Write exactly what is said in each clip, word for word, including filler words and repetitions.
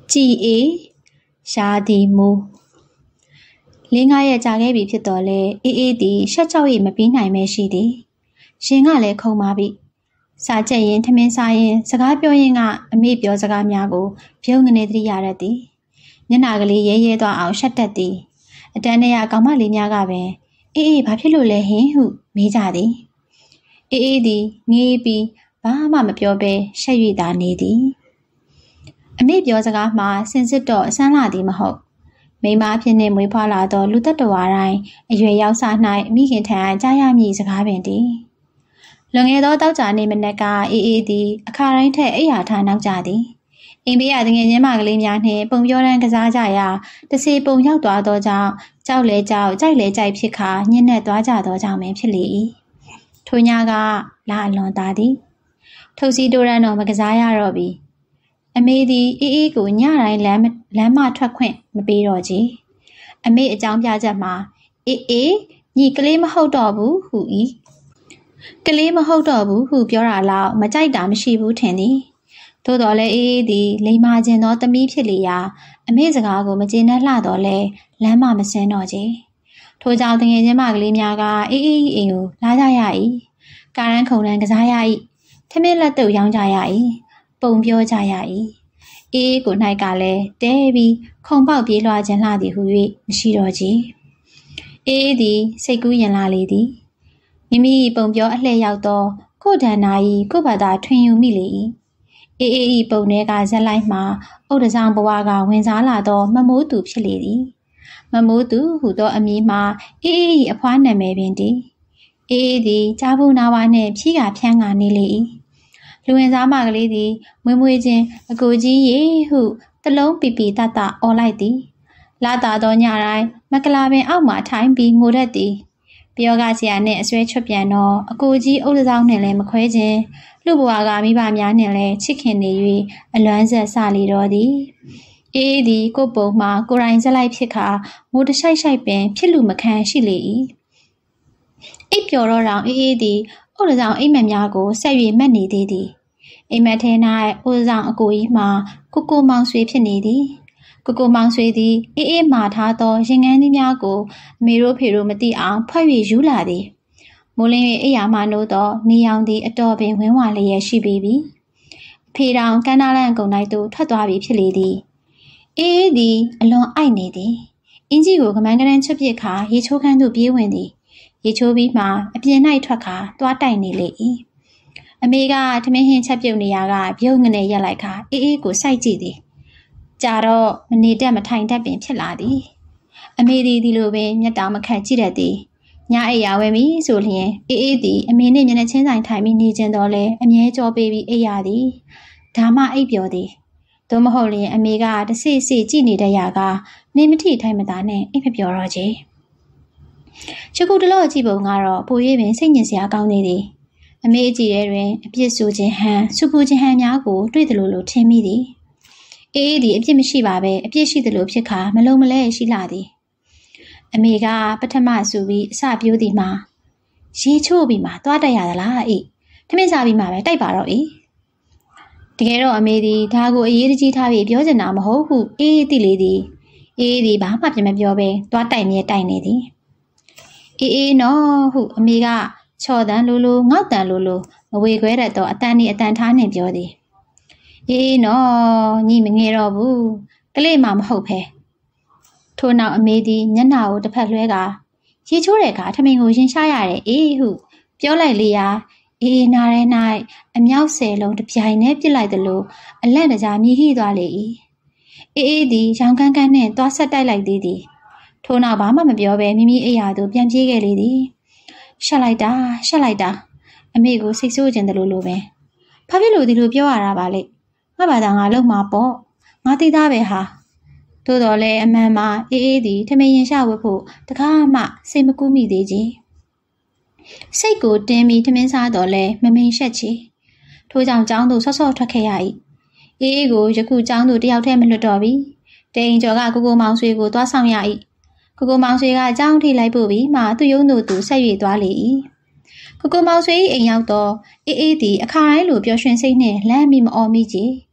ကြည်အေရှားသည်မူလေးငါးရက်ကြာခဲ့ပြီဖြစ်တော်လဲအေးအေးသည်ရှက်ချောက်ရည်မပြီးနိုင်မဲရှိသည်ရှင်ကလည်းခုံပါပြီစားချက်ရင်ထမင်းစားရင်စကားပြောရင်ကအမေပြောစကားများကိုပြုံးကနေသတိရတတ်သည်ညနာကလေးရဲရဲသွားအောင်ရှက်တတ်သည်အတန်းထဲကကောင်မလေးများကပင်အေးအေးဘာဖြစ်လို့လဲဟင်ဟုမေးကြသည်အေးအေးသည်ငေးပြီးဘာမှမပြောဘဲရှက်၍သာနေသည်အမေပြောစကားမှာစင်စစ်တော့အဆန်းလာသည်မဟုတ်မိမဖြစ်နေမွေးဖွားလာသောလူသက်တော်တိုင်းအရွယ်ရောက်စား၌မိခင်ထံကြားရမည်စကားပင်တည်းလွန်ခဲ့သောတောက်ကြနေမနက်ကအေးအေးသည်အခါတိုင်းထက်အိယာထားနောက်ကြသည်အိမ်ဘေးရတငယ်ချင်းမကလေးများနှင့်ပုံပြောတန်းကစားကြရာတစေပုံရောက်သွားသောကြောင့်ကြောက်လဲကြောက်ကြိုက်လဲကြိုက်ဖြစ်ခါညှင်းနဲ့သွားကြသောကြောင့်ပင်ဖြစ်လေ၏ထိုညကလာအလွန်သားသည်ထုတ်စီတိုးရန်တော့မကစားရတော့ပြီအမေသည်အေးအေးကိုညတိုင်းလမ်းလမ်းမထွက်ခွင့်မပေးတော့ကြအမေအကြောင်းပြချက်မှာအေးအေးညီကလေးမဟုတ်တော့ဘူးဟု၏ကလေးမဟုတ်တော့ဘူးဟုပြောတာလောက်မကြိုက်တာမရှိဘူးထင်သည်သို့တော်လည်းအေးအေးသည်လိမ္မာခြင်းသောသမီးဖြစ်လေရာအမေစကားကိုမကျေနပ်လှတော့လဲလမ်းမမစင်းတော့ကြထိုကြောင့်တငယ်ချင်းမကလေးများကအေးအေးအိမ်ကိုလာကြရ၏ကာရန်ခုံတန်းကစားရ၏ထမင်းလက်တုပ်ရောင်းကြရ၏ပုံပြောကြရ၏အေးကို၌ကလည်းတဲပြီးခုံပေါက်ပြေးလွှားခြင်းလှသည်ဟု၍မရှိတော့ကြအေးသည်စိတ်ကူးရင်လာလေသည်မိမိပုံပြောအလှည့်ရောက်သောကိုဒန်နာ၏ကိုဘာသာထွင်ယူမိလေ၏အေးအေးပုံထဲကဇက်လိုက်မှအုတ်တစောင်းဘဝကဝင်စားလာသောမမိုးသူဖြစ်လေသည်မမိုးသူဟုသောအမည်မှာအေးအေးအဖွားနာမည်ပင်တည်းအေးအေးသည်ကြားဘူးနာဝါနှင့်ဖြီးကဖြန်းကနေလေ၏လူဝင်စားမကလေးသည်မွေးမွေးချင်းအကိုကြီးရေဟုတလုံးပီပီတတအော်လိုက်သည်လာတာသောညတိုင်းမကလာပင်အောက်မှထိုင်ပြီးငိုတတ်သည်ပြောကဆရာနှင့်အဆွဲချွတ်ပြန်တော့အကိုကြီးအုပ်တစောင်းနှင့်လည်းမခွဲခြင်းလူဘဝကမိဘများနှင့်လည်းချစ်ခင်နေ၍အလွမ်းဆက်စလေတော့သည်အေးသည်ကိုပုံမှာကိုရိုင်းစလိုက်ဖြစ်ခါမိုးတရှိုက်ရှိုက်ပင်ဖြစ်လူမခံရှိလေ၏အိပ်ပျော်တော့တောင်အေးအေးသည်အုပ်တစောင်းအိမ်မက်များကိုဆက်၍မှတ်နေသေးသည်အိမ်မက်ထဲ၌အိုးဆောင်အကိုကြီးမှာကိုကိုမောင်ဆွေဖြစ်နေသည်ကိုကိုမောင်ဆွေသည်အေးအေးမာထားသောရင်ငန်းကြီးများကိုအမေတို့ဖေတို့မသိအောင်ဖွက်၍ယူလာသည်မိုးလင်း၍အိယာမှနိုးသောနေရောင်သည်အတော်ပင်ဝင်းဝါလျက်ရှိပေပြီအဖေတောင်ကန်းနာလန့်ကုံ၌သို့ထွက်သွားပြီဖြစ်လေသည်အေးအေးသည်အလွန်အိုက်နေသည်အင်းကြီးကိုကမန်းကရန်ချွတ်ပစ်ခါရေချိုးခန်းသို့ပြေးဝင်သည်ရေချိုးပြီးမှအပြင်၌ထွက်ခါသွားတိုက်နေလေ၏အမေကထမင်းဟင်းချက်ပြုတ်နေရကပြုံးငနေရက်လိုက်ခါအေးအေးကိုစိုက်ကြည့်သည်ကြာတော့မနေတတ်မထိုင်တတ်ပင်ဖြစ်လာသည်အမေသည်ဒီလိုပင်မျက်တောင်မခတ်ကြည့်တတ်သည်ညအိယာဝဲမီဆိုလျင်အေးအေးသည်အမေနှင့်မျက်နှာချင်းဆိုင်ထိုင်ပြီးနေခြင်းတော့လဲအမြဲကြောပေးပြီးအိယာသည်ဒါမှအိပ်ပျော်သည်သို့မဟုတ်လျင်အမေကတဆိတ်ဆိတ်ကြည့်နေတဲ့ရာကနေမထိထိုင်မသာနဲ့အိပ်မပျော်တော့ချေချခုတလို့ကြည့်ပုံကတော့ပို၍ပင်စိတ်ညစ်စရာကောင်းနေသည်အမေကြည့်ရဲတွင်အပြစ်ဆိုခြင်းဟန်စုပူခြင်းဟန်များကိုတွေ့သလိုလိုထင်မိသည်အေးအေးသည်အပြစ်မရှိပါပဲအပြစ်ရှိသလိုဖြစ်ခါမလုံးမလဲရှိလာသည်အမေကပထမဆိုပြီးအစပြိုးသည်မှာရေချိုးပြီးမှသွားတက်ရသလားအေးထမင်းစားပြီးမှပဲတိုက်ပါတော့အေးတကယ်တော့အမေသည်ဒါကိုအရေးတကြီးထားပြီးပြောချင်တာမဟုတ်ဟုအေးအေးသိလေသည်အေးအေးသည်ဘာမှပြန်မပြောဘဲသွားတိုက်မြဲတိုက်နေသည်အေးအေးနော်ဟုအမေကချော်တန်လိုလိုငေါက်တန်လိုလိုမဝေခွဲတတ်သောအတန်ဤအတန်ထားနှင့်ပြောသည်အေးနော်ညီမငယ်တော့ဘူးကလေးမှမဟုတ်ဖဲထို့နောက်အမေသည်မျက်နှာကိုတစ်ဖက်လွှဲကရေချိုးတဲ့အခါထမင်းကိုရင်ရှားရတယ်အေးဟုပြောလိုက်လေရာအေးနာရဲ၌အမြောက်ဆယ်လုံးတစ်ပြိုင်နဲ့ပြစ်လိုက်သလိုအလန့်တကြားမြည်ဟိသွားလေ၏အေးအေးသည်ရောင်ကန်းကန်းနှင့်သွားဆက်တိုက်လိုက်သေးသည်ထို့နောက်ဘာမှမပြောဘဲမိမိအိယာသို့ပြန်ပြေးခဲ့လေသည်ရှက်လိုက်တာရှက်လိုက်တာအမေကိုစိတ်ဆိုးခြင်းတလို့လိုပဲဘာဖြစ်လို့ဒီလိုပြောရတာပါလဲငါဘာသာငါလုံမှာပေါ့ငါသိသားပဲဟာသို့တော်လည်းအမှန်မှာအေးအေးသည်ထမင်းရင်ရှာဝတ်ဖို့တကားမှစိတ်မကူးမိသေးခြင်းစိတ်ကိုတင်းပြီးထမင်းစားတော်လဲမမိန်ရှက်ချေထို့ကြောင့်ကျောင်းသို့ဆော့ဆော့ထွက်ခဲ့ရ၏အေးအေးကိုယခုကျောင်းသို့တယောက်တည်းမလွတ်တော့ပြီတိန်ကျော်ကကိုကိုမောင်ဆွေကိုသွားဆောင်ရ၏ကိုကိုမောင်ဆွေကကျောင်းထိလိုက်ပို့ပြီးမှသူ့ရုံးသို့သူဆက်၍သွားလေ၏ကိုကိုမောင်ဆွေ၏အိမ်ရောက်တော့အေးအေးသည်အခါတိုင်းလိုပျော်ရွှင်စိတ်နှင့်လမ်းမိမအော်မိကြ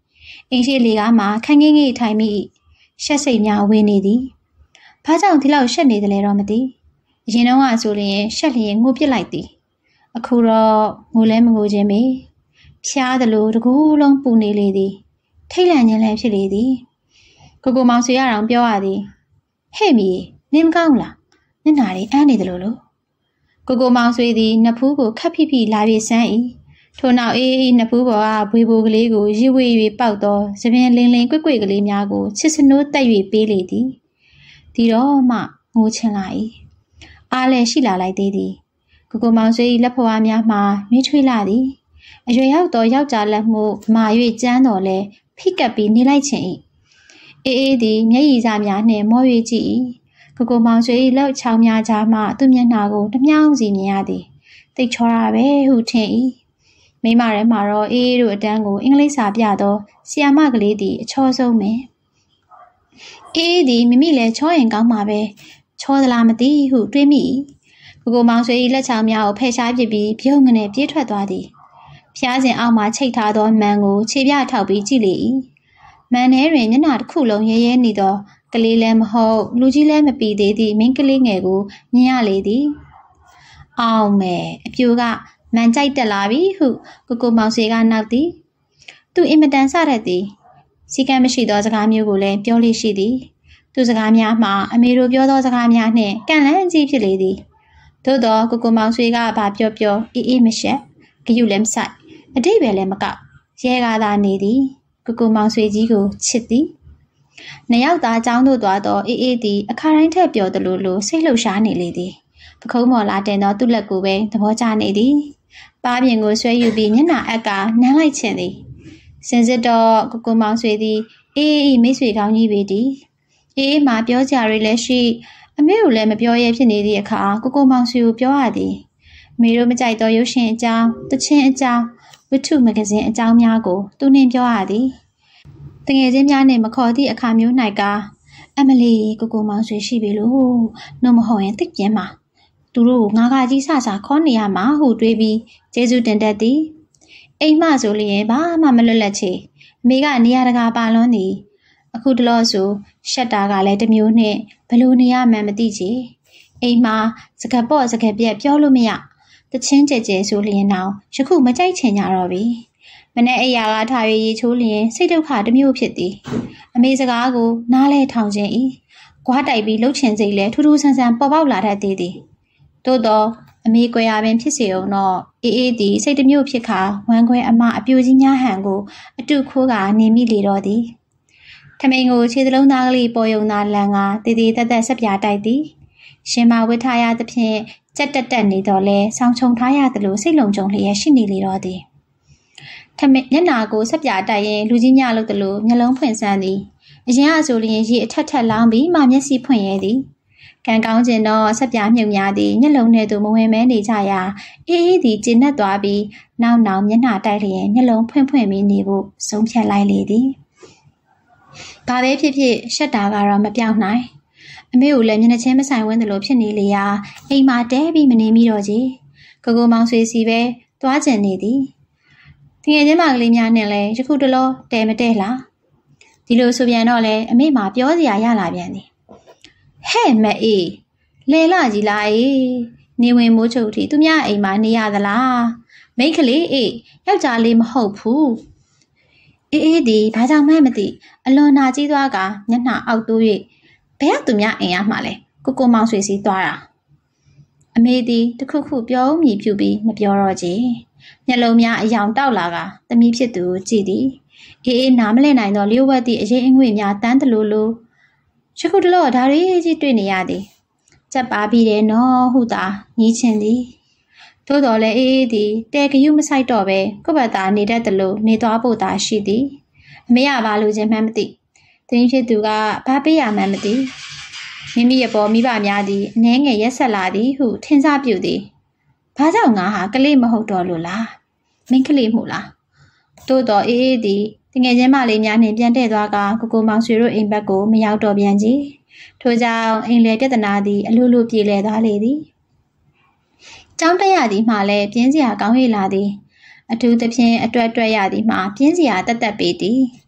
အိမ်ရှိလေကားမှာခန်းငင်းငိထိုင်မိရှက်စိတ်များဝေနေသည်ဘာကြောင့်ဒီလောက်ရှက်နေတယ်လဲတော့မသိအရင်တော့ကဆိုရင်ရှက်လျင်ငိုပစ်လိုက်သည်အခုတော့ငိုလဲမငိုခြင်းမေဖျားသလိုတကူလုံးပူနေလေသည်ထိတ်လန့်ခြင်းလည်းဖြစ်လေသည်ကိုကိုမောင်ဆွေရအောင်ပြောရသည်ဟဲ့မီနင်းမကောင်းလားမျက်နှာလေးအမ်းနေတယ်လို့လို့ကိုကိုမောင်ဆွေသည်နဖူးကိုခပ်ဖိဖိလာပြေစမ်း၏ထို့နောက်အေးအေးနဖူးပေါ်ကဘွေဘိုကလေးကိုရစ်ဝေ၍ပေါက်သောသပင်လင်းလင်းကွက်ကွက်ကလေးများကိုချစ်စနိုးတက်၍ပေးလေသည်ဒီတော့မှငိုချင်လာ၏အားလည်းရှိလာလိုက်သေးသည်ကိုကိုမောင်ဆွေ၏လက်ဖွားများမှမြွေးထွေးလာသည်အရွယ်ရောက်သောယောက်ျားလက်မှုမာ၍ကျန်းတော်လဲဖိကပ်ပြီးနေလိုက်ခြင်း၏အေးအေးသည်မျက်ရည်စများနှင့်မော၍ကြည့်၏ကိုကိုမောင်ဆွေ၏လက်ချောင်းများကြားမှသူ့မျက်နှာကိုတမြောင်းစီမြင်ရသည်တိတ်ချောတာပဲဟုထင်၏မိမရဲမှာတော့အေးအေးတို့အတန်းကိုအင်္ဂလိပ်စာပြသောဆီယာမကလေးသည်အချောဆုံးပင်အေးအေးသည်မိမိလည်းချောရင်ကောင်းမှာပဲချောသလားမသိဟုတွေးမိ၏ကိုကိုမောင်ဆွေ၏လက်ချောင်းများကိုဖယ်ရှားပစ်ပြီးပြုံးငနဲ့ပြေးထွက်သွားသည်ဖျားစဉ်အောက်မှချိတ်ထားသောမန်ကိုခြေပြထောက်ပြီးကြည့်လေ၏မန်ထဲတွင်မျက်နှာတစ်ခုလုံးရဲရဲနေသောကလေးလည်းမဟုတ်လူကြီးလည်းမပီသေးသည့်မိန်းကလေးငယ်ကိုမြင်ရလေသည်အောင်မယ်အပြိုကမန်ကြိုက်တက်လာပြီဟုကိုကိုမောင်ဆွေကနောက်သည်သူအင်မတန်ဆရသည်စီကံမရှိသောစကားမျိုးကိုလည်းပြောလေရှိသည်သူစကားများမှာအမေတို့ပြောသောစကားများနှင့်ကန့်လန့်ကြီးဖြစ်လေသည်သို့သောကိုကိုမောင်ဆွေကဘာပြောပြောအေးအေးမရှက်ဂယုလည်းမဆိုင်အတိတ်ပဲလည်းမကောက်ရဲကားသာနေသည်ကိုကိုမောင်ဆွေကြီးကိုချစ်သည်နှစ်ယောက်သားចောင်းတို့သွားတော့အေးအေးသည်အခါတိုင်းထက်ပျော်သလိုလိုစိတ်လှုပ်ရှားနေလေသည်ပခုံးမော်လာတင်သောသူ့လက်ကိုပဲသဘောကျနေသည်ပါးပြင်ကိုဆွဲယူပြီးမျက်နှာအက်ကနမ်းလိုက်ခြင်းသည်စင်စစ်တော့ကိုကိုမောင်ဆွေသည်အေးအေးမိတ်ဆွေကောင်းကြီးပေသည်အေးအေးမှပြောကြရလည်းရှိအမေကိုလည်းမပြောရဲဖြစ်နေသည့်အခါကိုကိုမောင်ဆွေကိုပြောရသည်အမေတို့မကြိုက်သောရုပ်ရှင်အကြောင်းတခြင်းအကြောင်းဝတ္ထုမဂ္ဂဇင်းအကြောင်းများကိုသူနှင့်ပြောရသည်တငယ်ချင်းများနှင့်မခေါ်သည့်အခါမျိုး၌ကအမလီကိုကိုမောင်ဆွေရှိပြီလို့နှုတ်မဟုတ်ရင်သိပြင်းမှာသူတို့ငါကကြီးဆဆခေါ်နေရမှာဟုတွေးပြီးကျေးဇူးတင်တတ်သည်အိမ်မဆိုလျင်ဘာမှမလွတ်လပ်ချေအမေကနေရာတကာပါလွန်းသည်အခုတလောဆိုရှက်တာကလည်းတစ်မျိုးနှင့်ဘလို့နေရမှန်းမသိချေအိမ်မှာစကပ်ပေါ့စကပ်ပြက်ပြောလို့မရတချင်းကြဲကြဲဆိုလျင်တော့ယခုမကြိုက်ချင်ကြတော့ပြီမနေ့အိယာကထား၍ရေချိုးလျင်စိတ်ဒုက္ခတစ်မျိုးဖြစ်သည်အမေစကားကိုနားလဲထောင်ခြင်း၏ကွာတိုက်ပြီးလှုပ်ချင်စိတ်လဲထူးထူးဆန်းဆန်းပေါ်ပေါက်လာတတ်သေးသည်သို့တော့အမေကွယ်ရပင်ဖြစ်စေအောင်တော့အေးအေးသည်စိတ်တစ်မျိုးဖြစ်ခါဝမ်းခွဲအမအပြိုကြီးများဟန်ကိုအတုခိုးကနေမိလေတော့သည်ထမိန်ကိုခြေစလုံးသားကလေးပေါ်ယုံသာလန်ကတည်တည်တက်တက်ဆက်ပြတိုက်သည်ရှင်မဝစ်ထားရသဖြင့်ကြက်တက်တက်နေတော့လဲဆောင်းချုံထားရသလိုစိတ်လုံခြုံလျက်ရှိနေလေတော့သည်ထမိန်မျက်နာကိုဆက်ပြတိုက်ရင်လူကြီးများလို့တလို့မျက်လုံးဖွင့်ဆန်းသည်အရင်အဆိုလျင်ရေအထက်ထက်လောင်းပြီးမှမျက်စိဖွင့်ရဲသည်ကံကောင်းခြင်းတော့ဆက်ပြမြုပ်များသည်ညလုံးထဲသို့မဝင်မဲနေကြရာအေးအေးသည်ကျဉ်နှက်သွားပြီးနောက်နောက်မျက်နှာတိုက်လျင်မျက်လုံးဖွင့်ဖွင့်ပြီးနေဖို့ဆုံးဖြတ်လိုက်လေသည်ဘာပဲဖြစ်ဖြစ်ရှက်တာကတော့မပြောင်းနိုင်အမေကိုလည်းမျက်နှာချင်းမဆိုင်ဝန်းသလိုဖြစ်နေလေရာအိမ်မှာတဲပြီးမနေမိတော့ကြီးကိုကိုမောင်ဆွေစီပဲသွားကျင်နေသည်တကယ်ချင်းမကလေးများနဲ့လည်းယခုတလောတဲမတဲလားဒီလိုဆိုပြန်တော့လေအမေမှာပြောစရာရလာပြန်သည်ဟဲ့မအေးလဲလာကြီးလားအေးနေဝင်မိုးချုပ်ထီသူများအိမ်မှာနေရသလားမိန်းကလေးအေးယောက်ျားလေးမဟုတ်ဘူးအေးအေးဒီဘာကြောင့်မှမသိအလွန်နာကြီးသွားကမျက်နှာအောက်တိုး၍ဘယ်ကသူများအိမ်ရမှာလဲကိုကိုမောင်ဆွေစီသွားတာအမေသည်တခုခုပြောမြည်ပြူပြီးမပြောတော့ကြမျက်လုံးများအယောင်တောက်လာကသမီးဖြစ်သူကိုကြည့်သည်အေးအေးနားမလဲနိုင်တော့လျှို့ဝှက်သည့်အရေးအငွေ့များတန်းတလူလူယခုတလောဒါရီကြီးတွေ့နေရသည်ကြက်ပါပြီးတယ်နော်ဟုသာညီးချင်သည်သို့တော်လည်းအေးအေးသည်တဲကယူမဆိုင်တော့ပဲကိုယ့်ဘက်သာနေတတ်တယ်လို့နေသွားဖို့သာရှိသည်အမေကဘာလို့ခြင်းမှန်းမသိသမီးဖြစ်သူကဘာပေးရမှန်းမသိမိမိရဲ့ပေါ်မိဘများသည်အနှဲငယ်ရက်ဆက်လာသည်ဟုထင်စားပြုသည်ဘာကြောင့်ငါဟာကလေးမဟုတ်တော့လို့လားမင်းကလေးမှုလားသို့တော်အေးအေးသည်တငယ်ချင်းမလေးများနှင့်ပြန်တဲ့သွားကကိုကိုမောင်ဆွေတို့အိမ်ဘက်ကိုမရောက်တော့ပြန်ကြီးထို့ကြောင့်အိမ်လေပြဿနာသည်အလိုလိုပြေလည်သွားလေသည်ကျောင်းတက်ရသည်မှလည်းပြင်းစရာကောင်းရလာသည်အထူးသဖြင့်အတွက်အတွက်ရသည်မှပြင်းစရာတက်တက်ပေသည်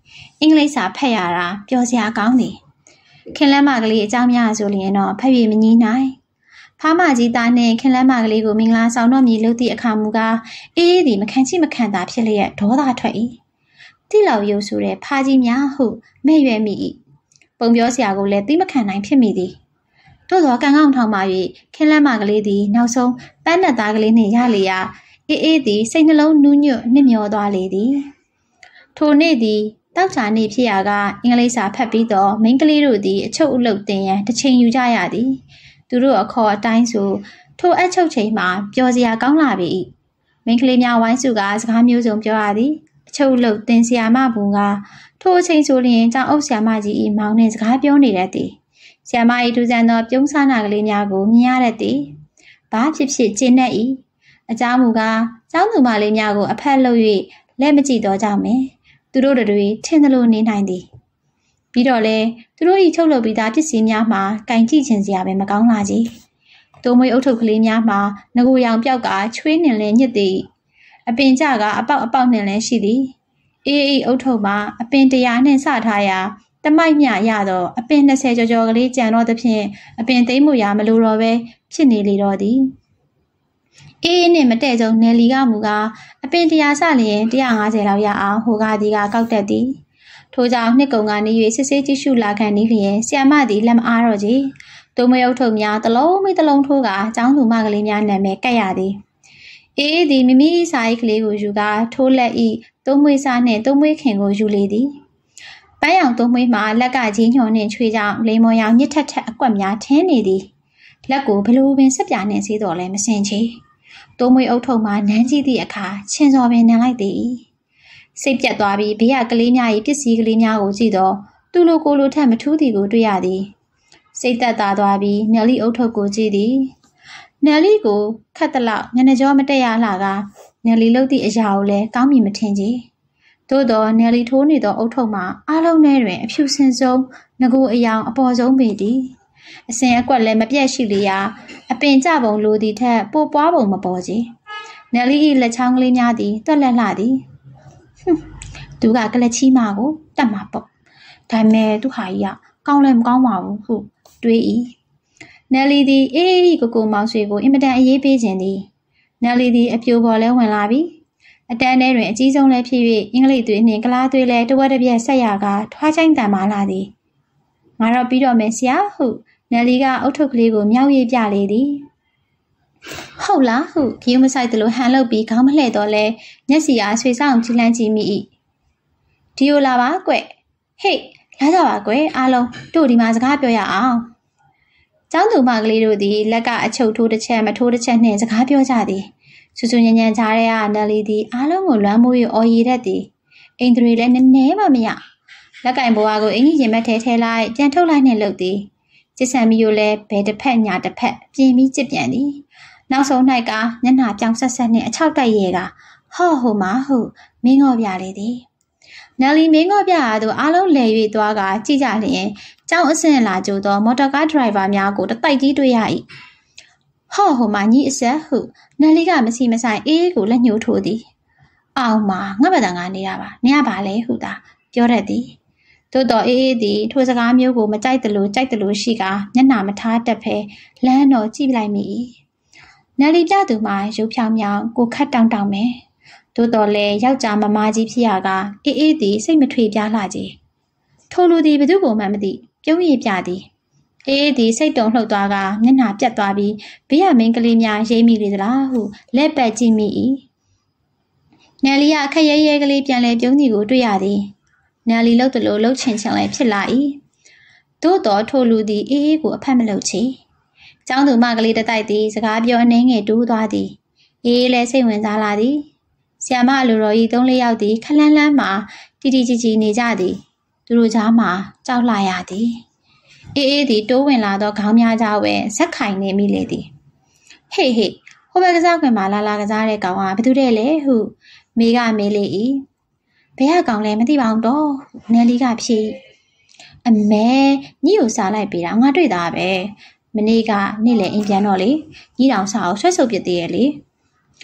အင်္ဂလိပ်စာဖတ်ရတာပျော်စရာကောင်းသည်ခင်လက်မကလေးအကြောင်းများဆိုလျင်တော့ဖတ်၍မငြီးနိုင်ဖားမကြီးသားနှင့်ခင်လက်မကလေးကိုမင်္ဂလာဆောင်တော့မည်လို့သည့်အခါမူကားအေးအေးသည်မခံချိမခံသာဖြစ်လျက်ဒေါသထွက်၏တိလောက်ရုပ်ဆိုတဲ့ဖားကြီးများဟုမဲ့ရွယ်မိ၏ပုံပြောစရာကိုလည်းသိမခံနိုင်ဖြစ်မိသည်တို့သောကံကောင်းထောင်ပါ၍ခင်လက်မကလေးသည်နောက်ဆုံးပန်းနဲ့သားကလေးနှင့်ရလေရာအေးအေးသည်စိတ်နှလုံးနူးညွတ်နှိမ့်မျောသွားလေသည်ထိုနေ့သည်တောက်ချာနေဖြစ်ရာကအင်္ဂလိပ်စာဖတ်ပြီးတော့မိန်းကလေးတို့သည်အချုပ်အလုပ်တင်ရန်တစ်ချိန်ယူကြရသည်သူတို့အခေါ်အတိုင်းဆိုထိုအချုပ်ချိန်မှာပျော်စရာကောင်းလာပြီ၏မိန်းကလေးများဝိုင်းစုကစကားမျိုးစုံပြောရသည်အချုပ်အလုပ်တင်ဆရာမဘုံကထိုအချိန်ဆိုလျင်ကျောင်းအုပ်ဆရာမကြီး၏မောင်နှင့်စကားပြောနေတတ်သည်ဆရာမ၏ထူးဆန်းသောပြုံးစားနာကလေးများကိုမြင်ရတတ်သည်ဘာဖြစ်ဖြစ်ကျင့်တတ်၏အကြောင်းမူကားကျောင်းသူမလေးများကိုအဖက်လုပ်၍လက်မကြည့်တော့ကြောင်းမယ်သူတို့တွေထင်သလိုနေနိုင်သည်ပြီးတော့လေသူတို့၏ချုပ်လုပ်ပြီးသားပစ္စည်းများမှာကင်ကြည့်ခြင်းစရာပဲမကောင်းလာကြီးတိုးမွေးအုပ်ထုပ်ကလေးများမှာငကိုရောင်ပြောက်ကချွေးနှင်လဲညစ်သည်အပင်ကြကအပေါက်အပေါက်နှင်လဲရှိသည်အေးအေးအုပ်ထုပ်မှာအပင်တရာနှင့်စထားရာတမိုက်မြရတော့အပင်နှစ်ဆယ်ကျော်ကျော်ကလေးကြံတော့သဖြင့်အပင်သိမ်းမှုရာမလိုတော့ပဲဖြစ်နေလေတော့သည်အေးအေးနဲ့မတည့်စုံနယ်လီကမူကားအပင်တရာစလျင်တစ်ရာငါးဆယ်လောက်ရအောင်ဟိုကဒီကကောက်တတ်သည်ထို့ကြောင့်နှစ်ကုံကနေ၍စစ်ဆေးကြည့်ရှုလာခံနေလျင်ဆရာမသည်လက်မအားတော့ကြီးတိုးမရုပ်ထုပ်များတလုံးမိတလုံးထိုးကကျောင်းသူမကလေးများနာမည်ကတ်ရသည်အေးအေးသည်မိမိစာရေးကလေးကိုယူကာထိုးလက်ဤတိုးမွေးစားနှင့်တိုးမွေးခင်ကိုယူလေသည်ပန်းရောင်တိုးမွေးမှာလက်ကကြီးညွန်နှင့်ချွေကြောင့်လိမ္မော်ရောင်ညစ်ထက်ထက်အကွက်များထင်းနေသည်လက်ကိုဘလိုပင်ဆက်ပြနှင့်စေးတော်လဲမစင်ချေတိုးမွေးအုပ်ထုပ်မှာနန်းကြီးသည့်အခါချင်းစော်ပင်နန်းလိုက်သည်စိတ်ပြတ်သွားပြီးဘေးကကလေးများ၏ပစ္စည်းကလေးများကိုကြည့်တော့သူ့လိုကိုလိုထက်မထူးသည်ကိုတွေ့ရသည်စိတ်သက်သာသွားပြီးနယ်လီအုပ်ထုပ်ကိုကြည့်သည်နယ်လီကိုခတ်တလောက်ညနေကြောမတက်ရလာကနယ်လီလှုပ်သည့်အရာကိုလည်းကောင်းမြင်မထင်ကြသို့တော့နယ်လီထိုးနေသောအုပ်ထုပ်မှာအားလုံးထဲတွင်အဖြူစင်ဆုံးငကိုအယောင်အပေါ်ဆုံးပေသည်အစင်အကွက်လည်းမပြတ်ရှိလေရာအပင်ကြပုံလိုသည်ထက်ပိုပွားပုံမပေါ်ကြနယ်လီ၏လက်ချောင်းကလေးများသည်တွက်လက်လှသည်သူကကလချီမကိုတတ်မှာပေါ့ဒါပေမဲ့သူဟာကြီးကကောင်းလည်းမကောင်းပါဘူးဟုတွေး၏နယ်လီသည်အေးအေးကိုကိုမောင်ဆွေကိုအင်မတန်အေးပေးခြင်းသည်နယ်လီသည်အပြိုပေါ်လဲဝင်လာပြီအတန်းထဲတွင်အကြီးဆုံးလည်းဖြစ်၍အင်္ဂလိပ်သွေးနှင့်ကလားသွေးလည်းတဝက်တစ်ပြက်ဆက်ရကထွားချိုင်းတန်မာလာသည်ငါတော့ပြီးတော့မယ်ဆရာဟုနယ်လီကအုတ်ထုပ်ကလေးကိုမြောက်ရိပ်ပြလေသည်ဟုတ်လားဟုဂီယုမဆိုင်သလိုဟန်လုပ်ပြီးခေါင်းမလှဲ့တော့လဲမျက်စီအားဆွေဆောင်ကြည့်လန်းကြည့်မိ၏ဒီလိုလာပါကွဟေ့လာကြပါကွအားလုံးတို့ဒီမှာစကားပြောရအောင်ကျောင်းသူမကလေးတို့သည်လက်ကအချုပ်ထိုးတစ်ချက်မထိုးတစ်ချက်နှင့်စကားပြောကြသည်ဆူဆူညံ့ညံ့ကြားတဲ့အားနယ်လီသည်အားလုံးကိုလွမ်းမိုး၍အော်ရည်တတ်သည်အိမ်သူတွေလည်းနည်းနည်းမှမရလက်ကင်ဘွားကိုအင်ကြီးရင်မက်ထဲထဲလိုက်ပြန်ထုတ်လိုက်နှင့်လှုပ်သည်ကျစ်ဆန်မီကိုလည်းဘယ်တစ်ဖက်ညာတစ်ဖက်ပြင်ပြီးကျစ်ပြန်သည်နောက်ဆုံး၌ကမျက်နှာပြောင်ဆက်ဆက်နှင့်အချောက်တိုက်ရဲကဟော့ဟိုမှာဟုမင်းငေါ်ပြလေသည်နယ်လီမင်းငေါ်ပြရာသို့အားလုံးလဲ၍သွားကကြည့်ကြလျင်ကျောင်းအဆင့်လာကြိုသောမော်တော်ကားဒရိုင်ဘာများကိုတတိုက်ကြီးတွေ့ရ၏ဟော့ဟိုမှာညီအဆက်ဟုနယ်လီကမစီမဆိုင်အေးကိုလက်ညှိုးထိုးသည်အောင်မငါ့ဘက်တန်ကနေရပါနေရပါလေဟုသာပြောတတ်သည်သို့တော်အေးအေးသည်ထိုစကားမျိုးကိုမကြိုက်သလိုကြိုက်သလိုရှိကမျက်နှာမထားတတ်ဖဲလမ်းတော်ကြည့်လိုက်မိ၏နယ်လီပြသူမှာရုပ်ဖြောင်းမြောင်းကိုခတ်တောင်းတောင်းမယ်သို့တော်လည်းယောက်ျားမမကြီးဖြစ်ရကအေးအေးသည်စိတ်မထွေပြားလှကြီးထိုလူသည်ဘသူကိုမှမသိပြုံးရည်ပြသည်အေးအေးသည်စိတ်တုန်လှုပ်သွားကမျက်နှာပြတ်သွားပြီးဘေးရမင်းကလေးများရိပ်မိလေသလားဟုလက်ပတ်ကြည့်မိ၏နယ်လီကခက်ရဲရဲကလေးပြန်လဲပြုံးသည်ကိုတွေ့ရသည်နယ်လီလှုပ်သလိုလှုပ်ချင်ချင်လည်းဖြစ်လာ၏သို့တော်ထိုလူသည်အေးအေးကိုအဖက်မလုပ်ချေကျောင်းသူမကလေးတတိုက်သည်စကားပြောအနှဲငယ်တူးသွားသည်အေးအေးလည်းစိတ်ဝင်စားလာသည်ဆရာမလူတော်ကြီးသုံးလေးယောက်သည်ခလန်းလန်းမှတီတီကြီးကြီးနေကြသည်သူတို့ကြားမှာကြောက်လာရသည်အေးအေးသည်တိုးဝင်လာသောခေါင်းများကြားဝဲဇက်ခိုင်နေမိလေသည်ဟေ့ဟေ့ဟိုဘက်ကစားခွင်မှာလာလာကစားတဲ့ကောင်ကဘသူတဲ့လဲဟုမိကမေးလေ၏ဘယ်ကကောင်လဲမသိပါဘူးတော့နယ်လီကဖြေအမဲညီကိုစားလိုက်ပေးတာငါတွေ့တာပဲမနေ့ကနေ့လေအိမ်ပြန်တော့လေညီတောင်စားအောင်ဆွဲဆုပ်ပြစ်သေးရဲ့လေ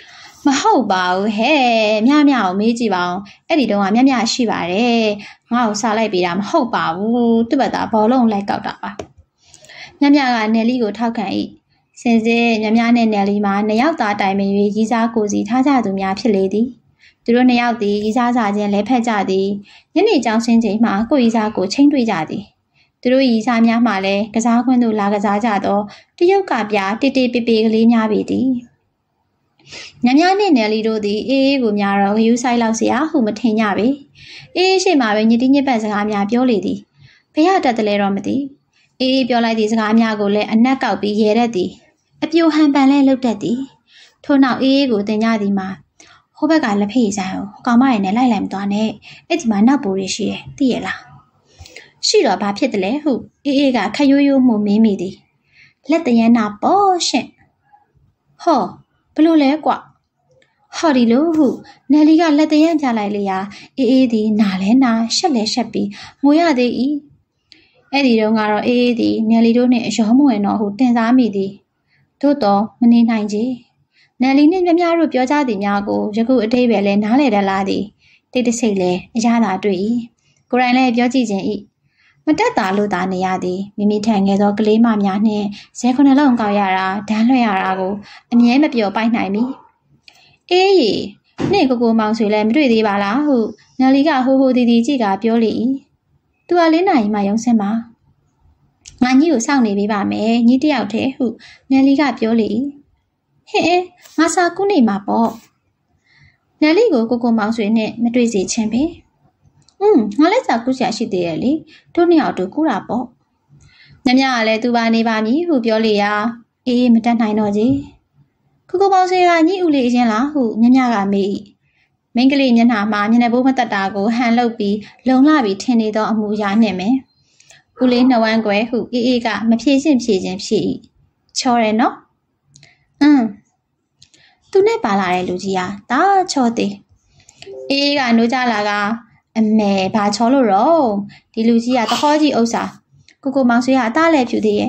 မဟုတ်ပါဘူးဟဲ့မြမြကိုမေးကြည့်ပါအောင်အဲ့ဒီတုန်းကမြမြရှိပါတယ်ငါ့ကိုစားလိုက်ပေးတာမဟုတ်ပါဘူးသူ့ဘက်သားဘောလုံးလိုက်ကောက်တာပါမြမြကနယ်လီကိုထောက်ခံ၏စင်စစ်မြမြနဲ့နယ်လီမှာနှစ်ယောက်သားတိုင်ပင်၍ရီးစားကိုစီထားကြသူများဖြစ်လေသည်သူတို့နှစ်ယောက်သည်ရီးစားစာချင်းလဲဖက်ကြသည်ညနေကျောင်းဆင်းချိန်မှာကိုရီးစားကိုချိန်တွေ့ကြသည်သူတို့ရီးစားများမှလည်းကစားခွင့်သို့လာကစားကြသောတရုတ်ကပြတေတေပေပေကလေးများပေသည်ညညနဲ့နယ်လီတို့သည်အေးအေးကိုများတော့ဂယူးဆိုင်လောက်เสียဟုမထင်ကြပေအေးအေးရှိမှပဲညတိညစ်ပတ်စကားများပြောလေသည်ဘယ်ရတတ်တယ်လဲတော့မသိအေးအေးပြောလိုက်သည့်စကားများကိုလည်းအနက်ကောက်ပြီးရဲတတ်သည်အပြိုဟန်ပန်လဲလှုပ်တတ်သည်ထို့နောက်အေးအေးကိုတင်ကြသည်မှာဟိုဘက်ကလက်ဖေးဆိုင်ကိုကောင်မရည်နဲ့လိုက်လိုက်မသွားနဲ့အဲ့ဒီမှာနောက်ပိုးရရှိတယ်သိရလားရှိတော့ဘာဖြစ်တယ်လဲဟုအေးအေးကခရိုးရိုးမှုမင်းမိသည်လက်တရနာပေါ့ရှင့်ဟောဘလို့လဲကွဟော်ဒီလိုဟုနယ်လီကလက်တရပြလိုက်လေရာအေးအေးသည်နာလဲနာရှက်လဲရှက်ပြီးငိုရသေး၏အဲ့ဒီတော့ကတော့အေးအေးသည်နယ်လီတို့နှင့်အရောမဝင်တော့ဟုတင်စားမိသည်သို့တော့မနေနိုင်ချေနယ်လီနှင့်မြမြတို့ပြောကြသည်များကိုယခုအတိတ်ပဲလဲနားလေတတ်လားသည်တိတ်တဆိတ်လဲအရသာတွေ့၏ကိုယ်တိုင်လည်းပြောကြည့်ခြင်း၏မတက်တာလို့သာနေရသည်မိမိထံငယ်သောကလေးမများနှင့်ဇဲခုနှစ်လုံးကောက်ရတာဒန်းလွှဲရတာကိုအမြဲမပြောပိုက်နိုင်မီအေးရီနှင့်ကိုကိုမောင်ဆွေလည်းမတွေ့သေးပါလားဟုနယ်လီကဟိုဟိုဒီဒီကြည့်ကပြောလေ၏သူကလေးနိုင်မှရုံစင်းပါငါညီကိုစောင့်နေပေးပါမယ်ညီတယောက်တည်းဟုနယ်လီကပြောလေ၏ဟဲ့ငါစာကူးနေမှာပေါ့နယ်လီကိုကိုကိုမောင်ဆွေနဲ့မတွေ့စေချင်ပေอืมငါလည်းစာကူးစရာရှိသေးတယ်လေတို့နှစ်ယောက်တို့ကူးတာပေါ့ညမြကလည်းသူပါနေပါမည်ဟုပြောလေရာအေးမတတ်နိုင်တော့ကြီးကိုကိုမောင်ဆွေကညီဦးလေးအရင်လားဟုညမြကမေးမိန်းကလေးမျက်နှာမှာမျက်နှာပိုးမတက်တာကိုဟန်လုပ်ပြီးလုံလပြီးထင်နေသောအမှုရာနှင့်မယ်ဦးလေးနှဝမ်းကွယ်ဟုအေးအေးကမဖြေချင်းဖြေချင်းဖြေ၏ချောတယ်နော်อืมသူနဲ့ပါလာတဲ့လူကြီးဟာဒါချောသေးအေးအေးကနိုးကြလာကအမေဘာချောလို့တော့ဒီလူကြီးကတခေါ်ကြီးဥစ္စာကိုကိုမောင်ဆွေကအသားလဲဖြူသေးရဲ့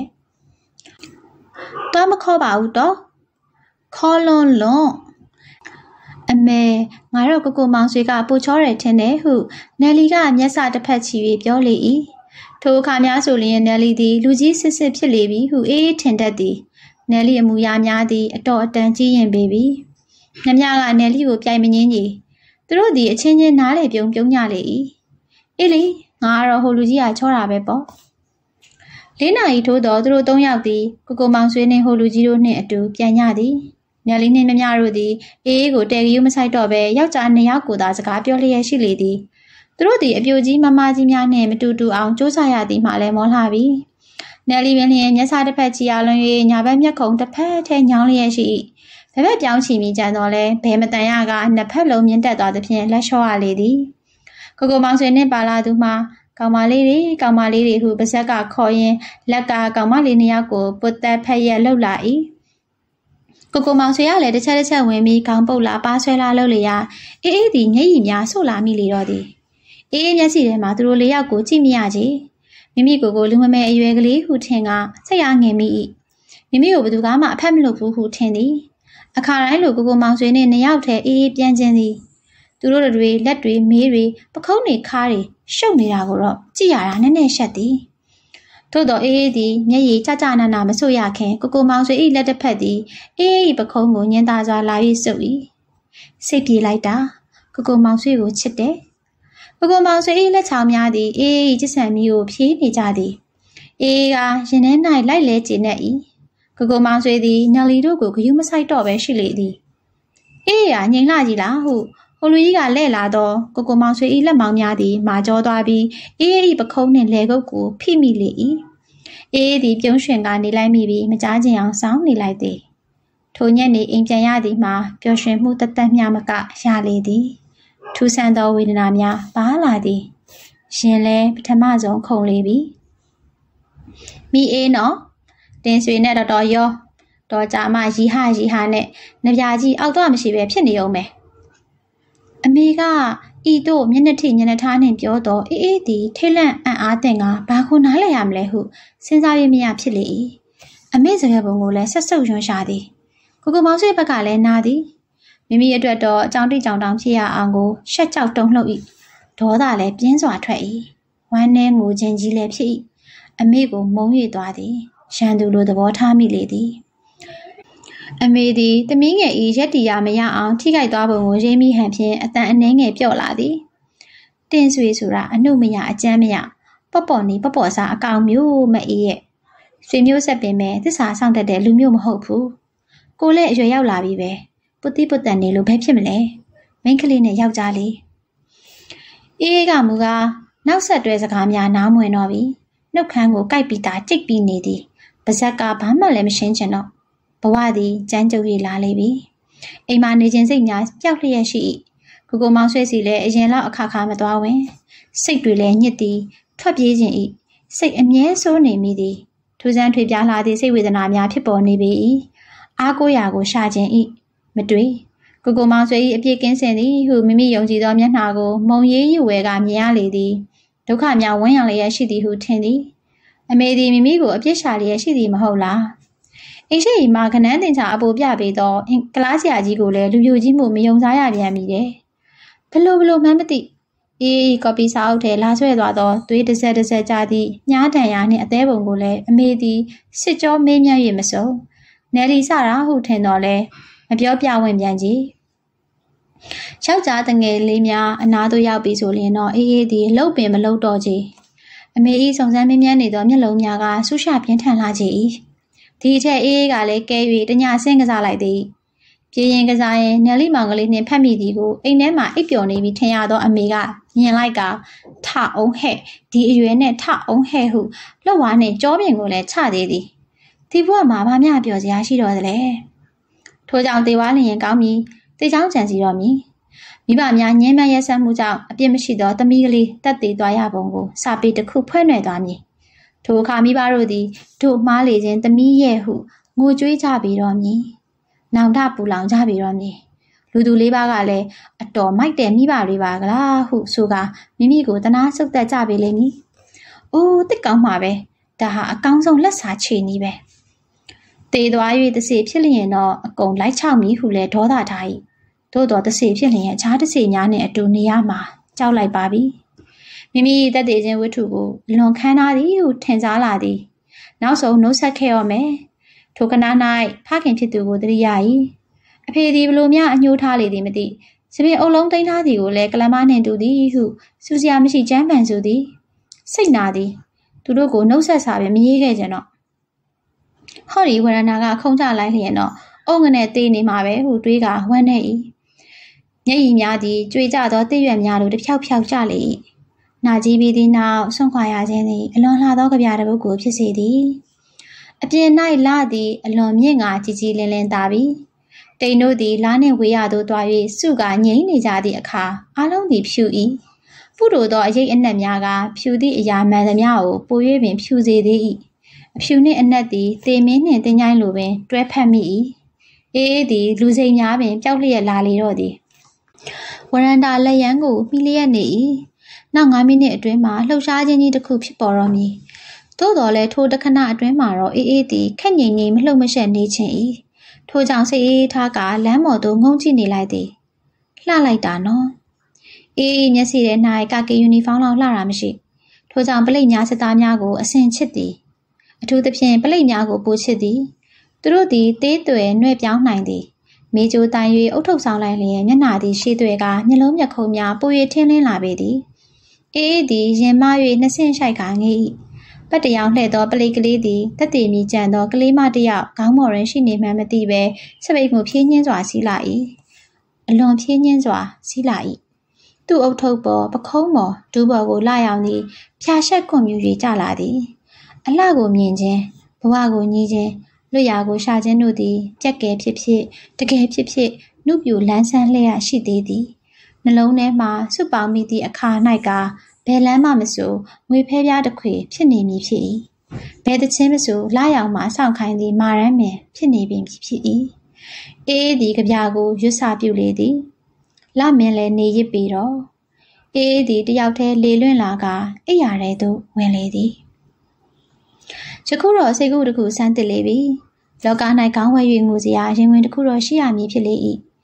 တော့မခေါ်ပါဘူးတော့ခေါ်လွန်လွန်အမေငါတို့ကိုကိုမောင်ဆွေကပူချောတယ်ထင်တယ်ဟုနယ်လီကမျက်စာတစ်ဖက်ချီပြီးပြောလေ၏ထိုအခါများဆိုလျင်နယ်လီသည်လူကြီးစစ်စစ်ဖြစ်လေပြီဟုအေးအေးထင်တတ်သည်နယ်လီအမူအရာများသည်အတော်အတန်ကြီးရင်ပေပြီညမြကနယ်လီကိုပြိုင်မငင်းကြီးသူတို့သည်အချင်းချင်းနားလေပြုံပြုံးကြလေ၏အေးလေငါကတော့ဟိုလူကြီးကချောတာပဲပေါ့လေးနာရီထိုးတော့သူတို့သုံးယောက်သည်ကိုကိုမောင်ဆွေနှင့်ဟိုလူကြီးတို့နှင့်အတူပြန်ကြသည်နယ်လီနှင့်မြမြတို့သည်အေးအေးကိုတဲကယူမဆိုင်တော့ပဲယောက်ျားနှစ်ယောက်ကိုသာစကားပြောလျက်ရှိလေသည်သူတို့သည်အပြိုကြီးမမကြီးများနှင့်မတူတူအောင်စူးစမ်းရသည်မှလည်းမောလှပြီနယ်လီပင်လျင်မျက်စာတစ်ဖက်ချီရလွန်၍ညာဘက်မျက်ခုံတစ်ဖက်ထဲညောင်းလျက်ရှိဘယ်ဘက်ပြောင်းချီမိကြတော့လဲဘယ်မတန်ရကနှစ်ဖက်လုံးမြင့်တက်သွားသဖြင့်လက်လျှော့ရလေသည်ကိုကိုမောင်ဆွေနှင့်ပါလာသူမှာကောင်မလေးတွေကောင်မလေးတွေဟုပါဇက်ကခေါ်ရင်းလက်ကကောင်မလေးနှစ်ယောက်ကိုပုတ်သက်ဖက်ရက်လှုပ်လာ၏ကိုကိုမောင်ဆွေကလည်းတစ်ချက်တစ်ချက်ဝင်ပြီးခေါင်းပုတ်လာပါဆွဲလာလှုပ်လေရာအေးအေးသည်မျက်ရည်များဆို့လာမိလေတော့သည်အေးအေးမျက်စိထဲမှာသူတို့လေးယောက်ကိုကြည့်မရချေမိမိကိုယ်ကိုလူမမဲအရွယ်ကလေးဟုထင်ကစိတ်အားငယ်မိ၏မိမိကိုဘယ်သူကမှအဖက်မလုပ်ဘူးဟုထင်သည်အခါတိုင်းလိုကိုကိုမောင်ဆွေနှင့်နှစ်ယောက်ထဲအေးအေးပြန်ခြင်းသည်သူတို့တွေလက်တွေမေးတွေပခုံးတွေခါးတွေရှုပ်နေတာကိုတော့ကြည့်ရတာနည်းနည်းရှက်သည်သို့တော့အေးအေးသည်မျက်ရည်ကြကြနာနာမဆို့ရခင်ကိုကိုမောင်ဆွေ၏လက်တစ်ဖက်သည်အေးအေးပခုံးကိုညင်သာစွာလာ၍စုပ်၏စိတ်ပြေလိုက်တာကိုကိုမောင်ဆွေကိုချစ်တယ်ကိုကိုမောင်ဆွေ၏လက်ချောင်းများသည်အေးအေးချစ်ဆန်မီကိုဖြေးနေကြသည်အေးကရင်ထဲ၌လိုက်လဲကျဉ်နေ၏ကိုကိုမောင်ဆွေသည်နယ်လီတို့ကိုဂယုမဆိုင်တော့ပဲရှိလေသည်အေးရငိန်လာကြီးလားဟုဟိုလူကြီးကလဲ့လာတော့ကိုကိုမောင်ဆွေ၏လက်မောင်းများသည်မာကြောသွားပြီးအေးအေးပခုံးနှင့်လေကုတ်ကိုဖိမိလေ၏အေးအေးသည်ပြုံးရွှင်ကနေလိုက်မိပြီးမကြားချင်အောင်စောင်းနေလိုက်သည်ထိုညက်နေအိမ်ပြန်ရသည်မှာပျော်ရွှင်မှုတသက်မျှမကရလေသည်ထူဆန်းသောဝေဒနာများပါလာသည်ရှင်လဲပထမဆုံးခုန်လေပြီမိအေးနော်တင်ဆွေနဲ့တော်တော်ရောတော်ကြမရီဟရီဟာနဲ့နှပြကြီးအောက်တော့မရှိပဲဖြစ်နေအောင်မယ်အမေကဤတို့မျက်နှာထိညနေထားနှင့်ပြောတော့အေးအေးသည်ထိတ်လန့်အံ့အားသင့်ကဘာခုနားလဲရမလဲဟုစဉ်းစားရမရဖြစ်လေ၏အမေစကားပုံကိုလည်းဆက်ဆုပ်ရွံ့ရှာသည်ကိုကိုမောင်ဆွေဘက်ကလည်းနာသည်မိမိအတွက်တော့အကြောင်းတိကြောင်တောင်ဖြစ်ရအောင်ကိုရှက်ကြောက်တုံ့လှုပ်၏ဒေါသလည်းပြင်းစွာထွက်၏ဝမ်းနည်းငိုခြင်းကြီးလည်းဖြစ်၏အမေကိုမုန်း၍သွားသည်ရန်သူလိုသဘောထားမိလေသည်အမေသည်သမီးငယ်၏ရက်တီရမရအောင်ထိခိုက်သွားပုံကိုရိပ်မိဟန်ဖြင့်အတန်အနှဲငယ်ပြော့လာသည်တင်းဆွေဆိုတာအနှုတ်မရအကျမ်းမရပေါ့ပေါ့နီပေါ့ပေါ့စားအကောင်မျိုးမအေးရဲ့ဆွေမျိုးဆက်ပင်မဲ့သစ္စာဆောင်တတ်တဲ့လူမျိုးမဟုတ်ဘူးကိုလည်းအရွယ်ရောက်လာပြီပဲပုတိပုတန်နေလို့ဘယ်ဖြစ်မလဲမိန်းကလေးနဲ့ယောက်ျားလေးအေးကမူကားနောက်ဆက်တွဲစကားများနားမဝင်တော့ပြီနှုတ်ခမ်းကိုကိုက်ပြီးတာကြိတ်ပြီးနေသည်ပါဇက်ကဘာမှလည်းမရှင်းချင်တော့ဘဝသည်ကြမ်းကြုတ်ရလာလေပြီအိမ်မှာနေခြင်းစိတ်များပျောက်လျက်ရှိ၏ကိုကိုမောင်ဆွဲစီလည်းအရင်လောက်အခါခါမသွားဝင်စိတ်တွေလည်းညစ်သည်ထွက်ပြေးခြင်း၏စိတ်အမြဲဆိုးနေမိသည်ထူးဆန်းထွေပြားလာသည့်စိတ်ဝေဒနာများဖြစ်ပေါ်နေပေ၏အားကိုးရာကိုရှာခြင်း၏မတွေ့ကိုကိုမောင်ဆွေ၏အပြစ်ကင်းစင်သည်ဟုမိမိယုံကြည်သောမျက်နှာကိုမုံရေးရွယ်ကမြင်ရလေသည်ဒုက္ခများဝန်းရံလျက်ရှိသည်ဟုထင်သည်အမေသည်မိမိကိုအပြစ်ရှာလျက်ရှိသည်မဟုတ်လားအိမ်ရှိမှခနန်းတင်ချာအပိုပြပေးသောကလားဆရာကြီးကိုလည်းလူပြိုကြီးမှုမယုံစားရပြန်မိတယ်ဘလို့ဘလို့မှန်းမသိအေးကော်ပီစာအုပ်ထဲလာဆွဲသွားသောသွေးတစ်ဆက်တစ်ဆက်ကြသည့်ညားတန်ရာနှင့်အသေးပုံကိုလည်းအမေသည်စစ်ကြောမေးမြန်း၍မစုံနယ်လီစတာဟုထင်တော်လဲမပြောပြဝင်ပြန်ကြီးယောက်ျားတငယ်လေးများအနာသို့ရောက်ပြီဆိုရင်တော့အေးအေးသည်လှုပ်ပင်မလှုပ်တော့ကြီးအမေ၏စုံစမ်းမေးမြန်းနေသောမျက်လုံးများကဆူရှာပြင်းထန်လာကြ၏ဒီအထက်အေးအေးကလည်းကဲ၍တညဆင်းကစားလိုက်သည်ပြေးရင်ကစားရင်နယ်လီမောင်ကလေးနှင့်ဖက်မိသည်ကိုအိမ်ထဲမှာအိပ်ပျော်နေပြီးထင်ရသောအမေကမြင်လိုက်ကထအောင်ဟဲ့ဒီအရွယ်နဲ့ထအောင်ဟဲ့ဟုလှုပ်ဝါနှင့်ကြောပြင်ကိုလည်းချသေးသည်ဒီဘဝမှာဘာမျှပြောစရာရှိတော့သလဲထို့ကြောင့်တေဝါလျင်ကောင်းမည်တေချောင်းကြံစီတော်မည်မိဘများညှင်းပန်းရက်စက်မှုကြောင့်အပြစ်မရှိသောသမီးကလေးတက်သေးသွားရပုံကိုစာပေတစ်ခုဖွဲ့နှွယ်သွားမည်ထိုအခါမိဘတို့သည်တို့မှားလေခြင်းသမီးရဲ့ဟုငိုကြွေးကြပြီးတော့မည်နောင်တပူလောင်ကြပြီးတော့မည်လူသူလေးပါးကလည်းအတော်မိုက်တဲ့မိဘတွေပါကလားဟုဆိုကမိမိကိုတနာဆုတ်သက်ကြပေလိမ့်မည်အိုးတစ်ကောင်းမှာပဲဒါဟာအကောင်းဆုံးလက်စာချေနည်းပဲတေသွား၍တစေဖြစ်လျင်တော့အကုန်လိုက်ချောက်မည်ဟုလည်းဒေါသထား၏သို့တော်တစေဖြစ်လျင်အခြားတစေများနှင့်အတူနေရမှာကြောက်လိုက်ပါပြီမိမိတက်သေးခြင်းဝတ္ထုကိုလွန်ခမ်းထားသည်ဟုထင်စားလာသည်နောက်ဆုံးနှုတ်ဆက်ခဲ့ရမယ်ထိုခဏ၌ဖခင်ဖြစ်သူကိုတရိယာ၏အဖေသည်ဘလို့များအညှိုးထားလေသည်မသိစပင်အုပ်လုံးသိမ်းထားသည်ကိုလည်းကလမနှင့်တူသည်ဟုစူစရာမရှိကြမ်းပန်စုသည်စိတ်နာသည်သူတို့ကိုနှုတ်ဆက်စာပဲမရေးခဲ့ကြတော့ဟောဒီဝရဏကခုံချလိုက်လျင်တော့အုံငနဲ့တေးနေမှာပဲဟုတွေးကဝမ်းနေ၏မျက်ရည်များသည်ကြွေကြသောတိရွက်များလိုတစ်ဖြောက်ဖြောက်ကြလေ၏နာကြီးပြီးသည့်နောက်ဆွန့်ခွာရခြင်းသည်အလွန်လှသောကြပြတစ်ပုဒ်ကိုဖြစ်စေသည်အပြင်၌လာသည်အလွန်မြင့်ငါကြီးကြီးလင်းလင်းသာပြီတိန်တို့သည်လားနှင့်ဝေးရသို့တွား၍စုကငိမ့်နေကြသည့်အခါအလုံးသည်ဖြူ၏ဖုတို့သောအရေးအနက်များကဖြူသည့်အရာမှန်သမျှကိုပို၍ပင်ဖြူစေသေး၏အဖြူနှင့်အနက်သည်တေမင်းနှင့်တင်းချိုင်းလိုပင်တွဲဖက်မိ၏အေးအေးသည်လူစိမ်များပင်ပျောက်လျက်လာလေတော့သည်ဝရန်တာလက်ရန်ကိုမိလျက်နေ၏နောက်၅မိနစ်အတွင်းမှာလှုပ်ရှားခြင်းကြီးတစ်ခုဖြစ်ပေါ်တော့မည်သို့တော်လည်းထိုတခဏအတွင်းမှာတော့အေးအေးသည်ခက်ငြိမ်ငြိမ်မလှုပ်မရှက်နေခြင်း၏ထိုကြောင့်စိတ်အေးထားကလမ်းပေါ်သို့ငုံကြည့်နေလိုက်သည်လှလိုက်တာနော်အေးမျက်စိထဲ၌ကာကီယူနီဖောင်းလောက်လှတာမရှိထိုကြောင့်ပလိတ်များစစ်သားများကိုအစင်ချစ်သည်အထူးသဖြင့်ပလိတ်များကိုပိုချစ်သည်သူတို့သည်သေးသွယ်နှဲ့ပြောင်းနိုင်သည်မေဂျိုတိုင်၍အုတ်ထုတ်ဆောင်လိုက်လျင်မျက်နှာသည်ရှေးသွဲကမျက်လုံးမျက်ခုံးများပို၍ထင်းလင်းလာပေသည်အေးအေးသည်ရင်မ၍နှစ်ဆင့်ရှိုက်ကငေး၏ပတ်တရောင်လှဲ့သောပလိတ်ကလေးသည်တက်တည်မြကြံသောကလေးမတစ်ယောက်ခေါင်းပေါ်တွင်ရှိနေမှန်းမသိပဲစပိတ်မှုဖြင်းညင်းစွာစီးလာ၏အလွန်ဖြင်းညင်းစွာစီးလာ၏သူ့အုတ်ထုတ်ပေါ်ပခုံးပေါ်ဒူးပေါ်ကိုလာရောက်သည်ဖြာရှက်ကွန်မြူ၍ကြလာသည်အလှကိုမြင်ခြင်းဘဝကိုညီးခြင်းလွတ်ရာကိုရှာခြင်းတို့သည်ကြက်ကဲဖြစ်ဖြစ်တကယ်ဖြစ်ဖြစ်နှုတ်ပြူလန်းဆန်းလျက်ရှိသေးသည်နှလုံးထဲမှစွပေါင်းမိသည့်အခါ၌ကဘယ်လမ်းမှမဆိုငွေဖဲပြားတစ်ခွေဖြစ်နေမည်ဖြစ်၏ဘယ်တခြင်းမဆိုလာရောက်မှစောင့်ခိုင်းသည်မာရမ်းပင်ဖြစ်နေပင်ဖြစ်၏အေးသည်ကြပြကိုရွတ်စာပြုလေသည်လမင်းလည်းနေရစ်ပြီးတော့အေးသည်တယောက်တည်းလေလွင့်လာကအိယာထဲသို့ဝင်လေသည်ယခုတော့စိတ်ကူးတစ်ခုစမ်းသစ်လေပြီလောက၌ခေါင်းဝဲ၍ငိုစရာရင်ဝင်တစ်ခုတော့ရှိရမည်ဖြစ်လေ၏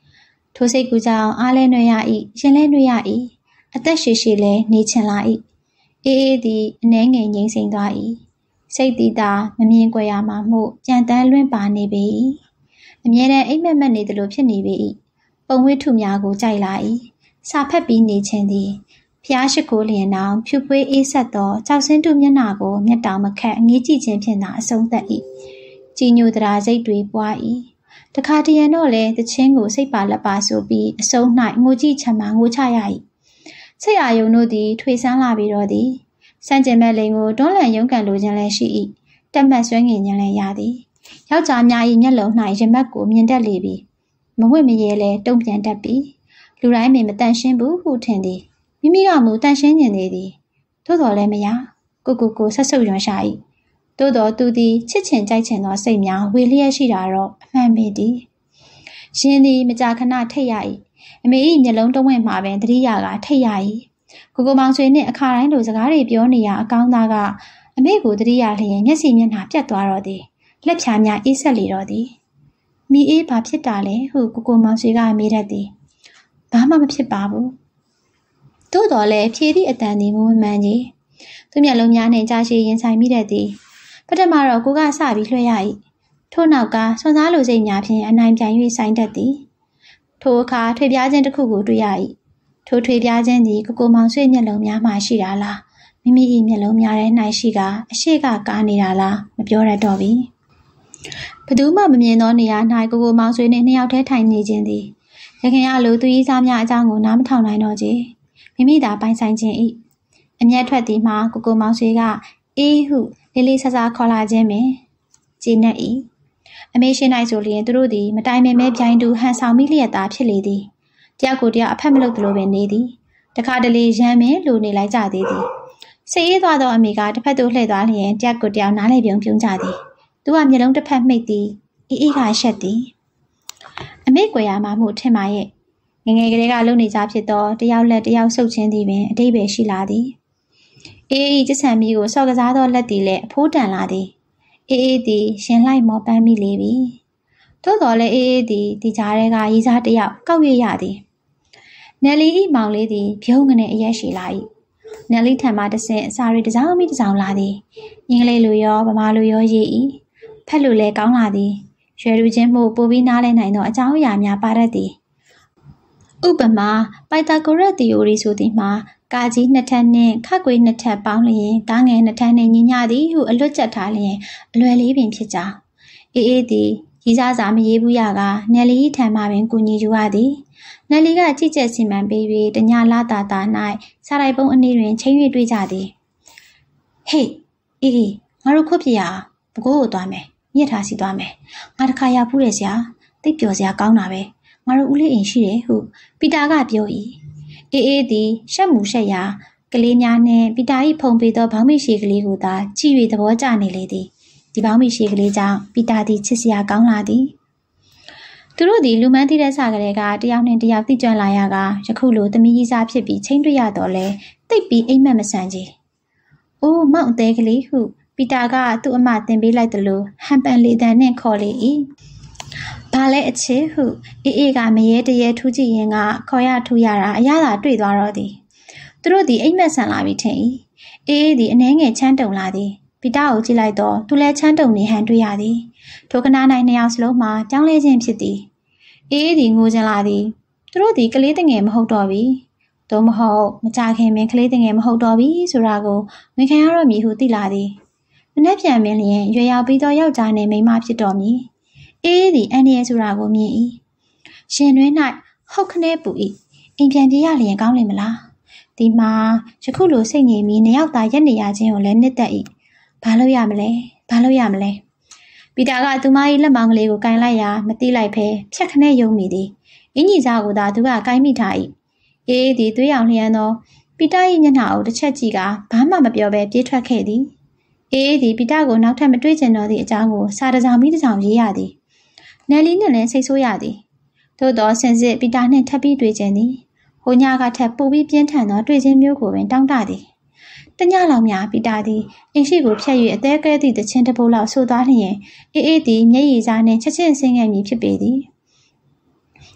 ထိုစိတ်ကူကြောင့်အားလဲနှွေရ၏ရင်လဲနှွေရ၏အသက်ရှည်ရှည်လဲနေချင်လာ၏အေးအေးသည်အနှဲငယ်ငြိမ်စိမ်သွား၏စိတ်သည်သာမမြင်ကွယ်ရမှာမှုပြန်တန်းလွင့်ပါနေပေ၏အမြဲတမ်းအိမ်မက်မက်နေသလိုဖြစ်နေပေ၏ပုံဝိထုများကိုကြိုက်လာ၏စာဖတ်ပြီးနေခြင်းသည်ဖျားရှိခိုးလျင်တောင်ဖြူပွေးအေးဆက်သောကြောက်စင်းတူမျက်နှာကိုမျက်တောင်မခတ်ငေးကြည့်ခြင်းဖြင့်သာအဆုံးသတ်၏ကြည်ညိုသရာစိတ်တွေပွား၏တခါတရံတော့လဲတချင်းကိုစိတ်ပါလက်ပါဆိုပြီးအဆုံး၌ငိုကြည့်ချမ်းမှငိုချရ၏စိတ်အာယုံတို့သည်ထွေဆန်းလာပြီးတော့သည်စံကျင်မဲ့လိန်ကိုတွန်းလှန်ရုန်းကန်လိုခြင်းလည်းရှိ၏တက်မှတ်ဆွဲငင်ခြင်းလည်းရသည်ယောက်ျားများ၏မျက်လုံး၌ရမက်ကိုမြင်တတ်လေပြီမဝင့်မရဲလဲတုံ့ပြန်တတ်ပြီလူတိုင်းမင်မတန်ရှင်းဘူးဟုထင်သည်မိမိကမူတန်ရှင်းနေသည်သို့တော်လည်းမရကိုကိုကိုဆက်ဆုပ်ရွံရှာ၏သို့တော်သူသည်ချစ်ချင်ကြိုက်ချင်သောစိတ်များဝေလျက်ရှိတာတော့အမှန်ပေသည်ရှင်သည်မကြာခဏထိတ်ရ၏အမေ၏မျက်လုံးတဝင့်မှာပင်သတိရကထိတ်ရ၏ကိုကိုမောင်ဆွေနှင့်အခါတိုင်းလိုစကားတွေပြောနေရအကောင်းသားကအမေကိုသတိရလျင်မျက်စိမျက်နှာပြတ်သွားတော့သည်လက်ဖြာများအေးဆက်လေတော့သည်မိအေးဘာဖြစ်တာလဲဟုကိုကိုမောင်ဆွေကမေးတတ်သည်ဘာမှမဖြစ်ပါဘူးသို့တော်လည်းဖြေသည့်အတန်သည်မူမမှန်ကြီးသူမျက်လုံးများနှင့်ကြားရှိရင်ဆိုင်မိတတ်သည်ပထမတော့ကိုကစပြီးလွှဲရ၏ထို့နောက်ကဆွမ်းစားလိုစိတ်များဖြင့်အနိုင်ပြန်၍ဆိုင်တတ်သည်ထိုအခါထွေပြားခြင်းတစ်ခုကိုတွေ့ရ၏ထိုထွေပြားခြင်းသည်ကိုကိုမောင်ဆွေမျက်လုံးများမှရှိတာလားမိမိ၏မျက်လုံးများထဲ၌ရှိကအရှိကကားနေတာလားမပြောရတော့ပြီဘယ်သူမှမမြင်သောနေရာ၌ကိုကိုမောင်ဆွေနှင့်နှစ်ယောက်တည်းထိုင်နေခြင်းသည်ရခင်ရလိုသူကြီးစားများအကြောင်းကိုနားမထောင်နိုင်တော့ချေမိမိသာပိုင်ဆိုင်ခြင်း၏အမျက်ထွက်သည်မှာကိုကိုမောင်ဆွေကအေးဟုလေးလေးဆဆခေါ်လာခြင်းပင်ကျေနပ်၏အမေရှင်း၌ဆိုလျင်သူတို့သည်မတိုင်ပင်မဲပြိုင်တူဟန်ဆောင်မိလျက်သားဖြစ်လေသည်တယောက်ကိုတယောက်အဖက်မလုပ်သလိုပင်နေသည်တခါတလေရမ်းမင်းလိုနေလိုက်ကြသေးသည်စိတ်အေးသွားသောအမေကတစ်ဖက်သို့လှည့်သွားလျင်တယောက်ကိုတယောက်နားလေပြုံပြုံးကြသည်သူကမျက်လုံးတစ်ဖက်မှိတ်သည်အေးအေးကရှက်သည်အမေကွယ်ရမှာမှုထင်ပါရဲ့ငငယ်ကလေးကလုံနေကြဖြစ်သောတယောက်လက်တယောက်ဆုပ်ချင်းသည်ပင်အတိတ်ပဲရှိလာသည်အေးအေးကျဆန်မီကိုဆော့ကစားသောလက်သည်လည်းအဖိုးတန်လာသည်အေးအေးသည်ရှင်လိုက်မောပန်းမိလေပြီသို့တော်လည်းအေးအေးသည်ဒီကြားထဲကရီးစားတယောက်ကောက်ရရသည်နယ်လီ၏မောင်လေးသည်ဖြုံးကနေအရက်ရှိလာ၏နယ်လီထံမှတဆင့်အစာရီတစ်စောင်းမိတစ်စောင်းလာသည်အင်္ဂလိပ်လိုရောဗမာလိုရောရေး၏ဖက်လိုလည်းကောင်းလာသည်ရွယ်လူချင်းမှုပိုပြီးနားလဲနိုင်သောအကြောင်းအရာများပါတတ်သည်ဥပမာပိုက်တာဂိုရက်သီအိုရီဆိုသည်မှာကာကြီးနှစ်ထပ်နှင့်ခကွေးနှစ်ထပ်ပေါင်းလျင်ကားငယ်နှစ်ထပ်နှင့်ညီမျှသည်ဟုအလွတ်ကျက်ထားလျင်အလွယ်လေးပင်ဖြစ်ကြောင်းအေးအေးသည်ရီးစားစာမရေးဘူးရကနယ်လီထံမှပင်ကူညီယူရသည်နယ်လီကကြည့်ကျက်စီမံပေး၍တညလာတာတာ၌စားလိုက်ပုံးအနည်းတွင်ချိန်၍တွေ့ကြသည်ဟေးအေးအေးငါတို့ခုတ်ပြရဘကိုးကိုသွားမယ်မြစ်ထားစီသွားမယ်ငါတခါရောက်ဘူးလေဆရာသိပ်ပျော်စရာကောင်းတာပဲငါတို့ဦးလေးအိမ်ရှိတယ်ဟုပီတာကပြော၏အေးအေးသည်ရှက်မှုရှက်ရာကလေးများနှင့်ပီတာ၏ဖုံပေးသောဘောင်းမိရှိကလေးကိုသာကြည့်၍သဘောကျနေလေသည်ဒီဘောင်းမိရှိကလေးကြောင့်ပီတာသည်ချစ်စရာကောင်းလာသည်သူတို့သည်လူမန်းသီးတဲ့ဆကလေးကတယောက်နှင့်တယောက်သိကြွလာရကယခုလိုသမီးကြီးစားဖြစ်ပြီးချင်းတွေ့ရတော့လဲတိတ်ပြီးအိမ်မက်မဆန်ကြီးအိုးမောင်အသေးကလေးဟုပီတာကသူ့အမတင်ပေးလိုက်သလိုဟန်ပန်လေတန်နှင့်ခေါ်လေ၏ဘာလဲအချစ်ဟုအေးအေးကမရဲတရဲထူးကြည့်ရင်ကခေါ်ရထူရတာအရသာတွေ့သွားတော့သည်သူတို့သည်အိမ်မက်ဆန်လာပြီးထင်၏အေးအေးသည်အနှဲငယ်ချမ်းတုံလာသည်ပီတာကိုကြည့်လိုက်တော့သူလည်းချမ်းတုံနေဟန်တွေ့ရသည်ထိုကနား၌နှစ်ယောက်စလုံးမှာကြောင်းလဲခြင်းဖြစ်သည်အေးအေးသည်ငိုချင်လာသည်သူတို့သည်ကလေးတငယ်မဟုတ်တော့ပြီသို့မဟုတ်မကြခင်ပင်ကလေးတငယ်မဟုတ်တော့ပြီဆိုတာကိုဝန်ခံရတော့မည်ဟုသိလာသည်မနှက်ပြန်မင်းလျင်ရွယ်ရောက်ပြီးသောယောက်ျားနှင့်မိန်းမဖြစ်တော်မည်အေးသည်အန်ဒီရဲ့ဆိုတာကိုမြင်၏ရှင်တွင်၌ဟုတ်ခနဲပူ၏အိမ်ပြန်ပြေးရလျင်ကောင်းလိမ့်မလားဒီမှာယခုလိုစိတ်ငြိမ်ပြီးနှစ်ယောက်သာရက်နေရခြင်းကိုလည်းနှစ်သက်၏ဘာလို့ရမလဲဘာလို့ရမလဲပီတာကသူမ၏လက်မောင်းကလေးကိုကင်လိုက်ရာမသိလိုက်ဖဲဖြက်ခနဲယုံမိသည်အင်ကြီးစားကိုသာသူကကိုင်းမိထား၏အေးသည်သွေးရောင်လျှံသောပီတာ၏မျက်နှာကိုတစ်ချက်ကြည့်ကဘာမှမပြောဘဲပြေးထွက်ခဲ့သည်အေးသည်ပီတာကိုနောက်ထပ်မတွေ့ကျင်တော့သည့်အကြောင်းကိုစာတစ်စောင်ပြီးတစ်စောင်ရေးရသည်နယ်လီနှင့်လည်းစိတ်ဆိုးရသည်သို့သောဆင်စစ်ပီတာနှင့်ထပ်ပြီးတွေ့ကျင်သည်ဟိုညကထပ်ပိုပြီးပြင်းထန်သောတွေ့ခြင်းမျိုးကိုပင်တောင်းတသည်တညလောက်များပီတာသည်အင်ရှိကိုဖြတ်၍အသေးကဲသည့်တခြင်းတစ်ပုတ်လောက်ဆိုသွားလျင်အေးအေးသည်မျက်ရည်စားနှင့်ချက်ချင်းဆင်းခဲ့မည်ဖြစ်ပေသည်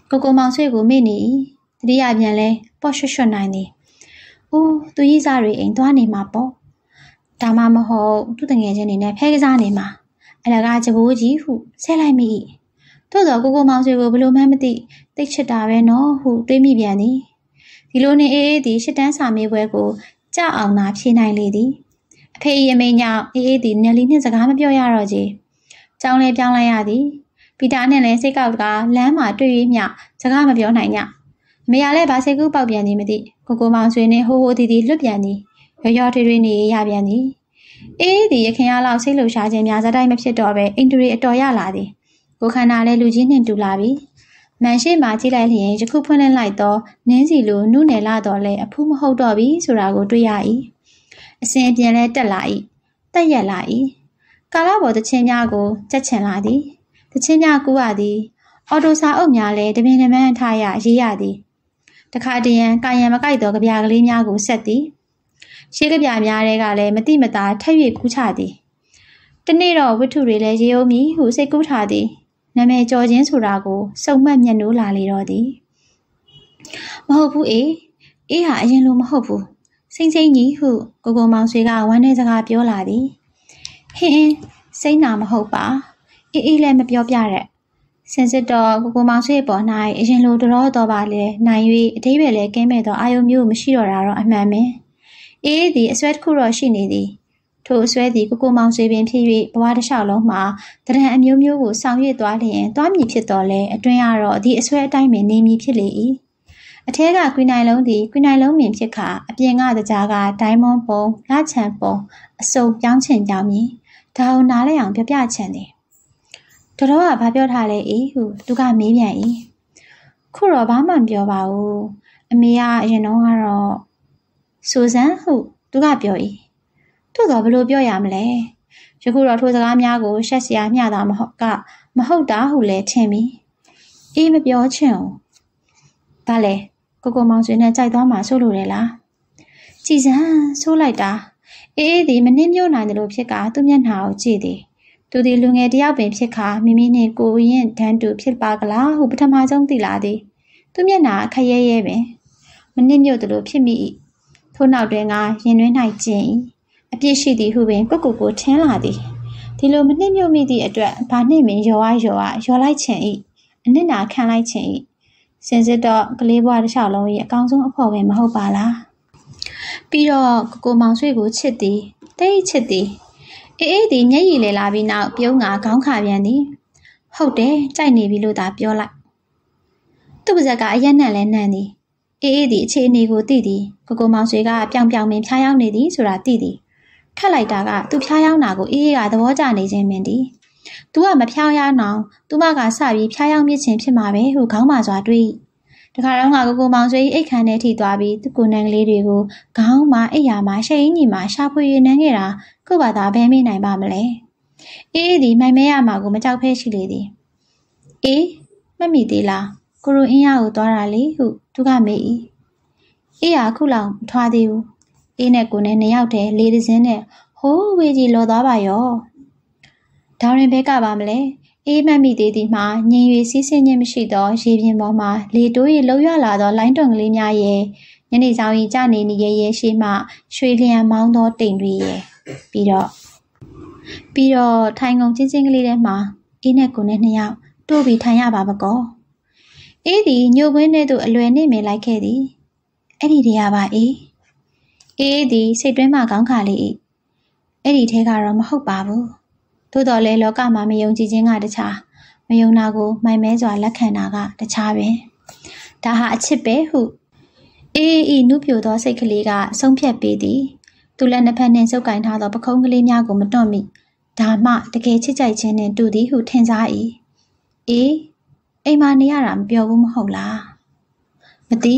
ကိုကိုမောင်ဆွေကိုမေ့နေ၏တတိယပြန်လဲပေါ့ရွှွတ်ရွှွတ်နိုင်သည်အိုးသူကြီးစားတွေအိမ်သွားနေမှာပေါ့ဒါမှမဟုတ်သူ့တငယ်ချင်းတွေနဲ့ဖဲကစားနေမှာအလကားကြဘိုးကြီးဟုဆဲလိုက်မိ၏သို့သောကိုကိုမောင်ဆွေကိုဘလို့မှမသိသိချစ်တာပဲနော်ဟုတွေးမိပြန်သည်ဒီလိုနေအေးအေးသည်ရှစ်တန်းစာမေးပွဲကိုကြအောင်သာဖြေနိုင်လေသည်အဖေအမိညာအေးအေးသည်နယ်လီနှင့်စကားမပြောရတော့ချေကြောင်းလဲပြောင်းလိုက်ရသည်ပီတာနဲ့လည်းစိတ်ကောက်ကလမ်းမှာတွေ့၍မျှစကားမပြောနိုင်ညအမေကလည်းဘာစိတ်ကူးပေါက်ပြန်သည်မသိကိုကိုမောင်ဆွေနှင့်ဟိုဟိုတီတီလွတ်ပြန်သည်ရော်ရော်ထွေးထွေးနေရပြန်သည်အေးသည်ရခင်အားလောက်စိတ်လှုပ်ရှားခြင်းများစတိုင်းမဖြစ်တော့ပဲအင်တရီအတော်ရလာသည်ကိုခန္ဓာလည်းလူကြီးနှင့်တူလာပြီမန်ရှိမှကြည့်လိုက်လျင်ယခုဖွင့်လင်းလိုက်သောနင်းစီလိုနုနယ်လာတော့လဲအဖူးမဟုတ်တော့ပြီဆိုတာကိုတွေ့ရ၏အစဉ်အပြင်လဲတက်လာ၏တက်ရက်လာ၏ကာလပေါ်တချင်းများကိုကြက်ချင်လာသည်တချင်းများကူရသည်အော်တိုစာအုပ်များလဲတပင်တပန်းထားရရေးရသည်တခါတရံကာယံမကိုက်သောကြပြကလေးများကိုဆက်သည်ရှေးကြပြများတွေကလည်းမတိမတာထက်၍ကူးချသည်တနေ့တော့ဝတ္ထုတွေလည်းရေအုံမီဟုစိတ်ကူးထားသည်နာမည်ကျော်ခြင်းဆိုတာကိုစုံမှတ်မျက်နှိုးလာလေတော့သည်မဟုတ်ဘူးအေးအေးဟာအရင်လိုမဟုတ်ဘူးစိမ့်စိမ့်ကြီးဟုကိုကိုမောင်ဆွေကဝမ်းနဲ့စကားပြောလာသည်ဟင်းအင်းစိမ့်နာမဟုတ်ပါအေးအေးလည်းမပြောပြတဲ့စင်စစ်တော့ကိုကိုမောင်ဆွေပေါ်၌အရင်လိုတော်တော်ပါလေနိုင်၍အတိပ္ပယ်လည်းကင်းမဲ့သောအာယုံမျိုးမရှိတော့တာတော့အမှန်ပဲအေးသည်အစွဲတစ်ခုတော့ရှိနေသည်ထိုအစွဲသည်ကိုကိုမောင်ဆွေပင်ဖြစ်၍ဘဝတစ်လျှောက်လုံးမှာတရံအမျိုးမျိုးကိုဆောင်ရွက်သွားလျင်သွားမည်ဖြစ်တော်လဲအတွင်းကတော့ဒီအစွဲအတိုင်းပင်နေမည်ဖြစ်လေ၏အထက်ကကွီနိုင်လုံးသည်ကွီနိုင်လုံးပင်ဖြစ်ခါအပြင်ကတကြားကဒိုင်းမွန်ပုံလချံပုံအစုံပြောင်းချင်ကြောင်းမည်ဒါကိုနားလဲအောင်ပြပြချင်သည်တော်တော်ကဘာပြောထားလဲအေးဟုသူကမေးပြန်၏ခုတော့ဘာမှမပြောပါဘူးအမေကအရင်တော့ကတော့စူဇန်ဟုသူကပြော၏တို့တော့ဘလို့ပြောရမလဲယခုတော့ထိုစကားများကိုရှက်စရာမျှတာမဟုတ်ကမဟုတ်တာဟုလည်းထင်ပြီအေးမပြောချင်ဘူးဘာလဲကိုကိုမောင်ဆွေနဲ့ကြိုက်သွားမှဆိုးလို့လေလားကြည်စမ်းဆိုးလိုက်တာအေးအေးဒီမနှင်းမျိုးနိုင်တယ်လို့ဖြစ်ကသူ့မျက်နှာကိုကြည့်သည်သူဒီလူငယ်တယောက်ပင်ဖြစ်ခါမိမိနှင့်ကိုရင်တန်းတူဖြစ်ပါကလားဟုပထမဆုံးသိလာသည်သူ့မျက်နှာခရဲရဲပင်မနှင်းမျိုးတယ်လို့ဖြစ်မိ၏ထို့နောက်တွင်ကရင်တွင်၌ကျင်၏အပြစ်ရှိသည်ဟုပင်ကိုကိုကိုထင်းလာသည်ဒီလိုမနှိမ့်မြုပ်မိသည့်အတွက်ဘာနှိမ့်မင်ရောအားရောအားရောလိုက်ချင်၏အနစ်နာခံလိုက်ချင်၏စင်စစ်တော့ကလေးဘွားတစ်လျှောက်လုံး၏အကောင်းဆုံးအဖို့ပင်မဟုတ်ပါလားပြီးတော့ကိုကိုမောင်ဆွေကိုချစ်သည်တိတ်ချစ်သည်အေးအေးသည်မျက်ရည်လေလာပြီးနောက်ပြုံးကခေါင်းခါပြန်သည်ဟုတ်တယ်ကြိုက်နေပြီလို့သာပြောလိုက်သူ့ပါဇက်ကအရက်နံ့လဲနံ့သည်အေးအေးသည်အခြေအနေကိုသိသည်ကိုကိုမောင်ဆွေကပြောင်ပြောင်ပင်ဖျားရောက်နေသည်ဆိုတာသိသည်ခက်လိုက်တာကသူဖျားရောက်တာကိုအေးအေးကသဘောကျနေခြင်းပင်သည်သူကမဖျားရောက်အောင်သူမကစပြီးဖျားရောက်မြင့်ခြင်းဖြစ်မှာပဲဟုခေါင်းပါစွာတွေးတခါတော့ငါကိုကိုမောင်ဆွေအိတ်ခမ်းထဲထိသွားပြီးသူ့ကိုယ်နံကလေးတွေကိုခေါင်းမှာအိတ်ယာမှာရှိန်ကြီးမှာရှာဖွေရနှမ်းခဲ့တာကို့ဘာသာဘဲမေးနိုင်ပါမလဲအေးအေးဒီမိုင်မဲရမှာကိုမကြောက်ဖဲရှိလေသည်အေးမမိသေးလားကိုရိုအင်းရကိုသွားတာလေဟုသူကမေး၏အေးရခုလောက်မထွားသေးဘူးအေးနဲ့ကိုနဲ့နှစ်ယောက်တည်းလေးတစ်စင်းနဲ့ဟိုးဝေးကြီးလော်သွားပါရောဒါရင်ဘဲကပါမလဲအေးမမိသေးသည်မှာညင်၍စီးဆင်းခြင်းမရှိသောရေပြင်ပေါ်မှာလေတိုး၍လှုပ်ရလာသောလိုင်းတွန်ကလေးများရဲ့ညနေဆောင်၏ကြနေနေရဲ့ရှိမှရွှေလျံမောင်းသောတိမ်တွေရဲ့ပြီးတော့ပြီးတော့ထိုင်ကုန်ချင်းချင်းကလေးထဲမှာအေးနဲ့ကိုနဲ့နှစ်ယောက်တို့ပြီးထိုင်ရပါမကောအေးသည်ညိုကွင်းထဲသို့အလွယ်နှင့်မေလိုက်ခဲ့သည်အဲ့ဒီတရားပါအေးအေးသည်စိတ်တွင်းမှခေါင်းခါလေး၏အဲ့ဒီထဲကတော့မဟုတ်ပါဘူးသို့တော်လည်းလောကမှာမယုံကြည်ခြင်းကတခြားမယုံတာကိုမိုင်မဲစွာလက်ခံတာကတခြားပင်ဒါဟာအချစ်ပဲဟုအေးအေးနုပြိုသောစိတ်ကလေးကဆုံးဖြတ်ပေးသည်သူလည်းနှစ်ဖက်နှင့်စုပ်ကင်ထားသောပခုံးကလေးများကိုမတွန့်မိဒါမှတကယ်ချစ်ကြိုက်ခြင်းနှင့်တူသည်ဟုထင်စား၏အေးအိမ်မှာနေရတာမပြောဘူးမဟုတ်လားမသိ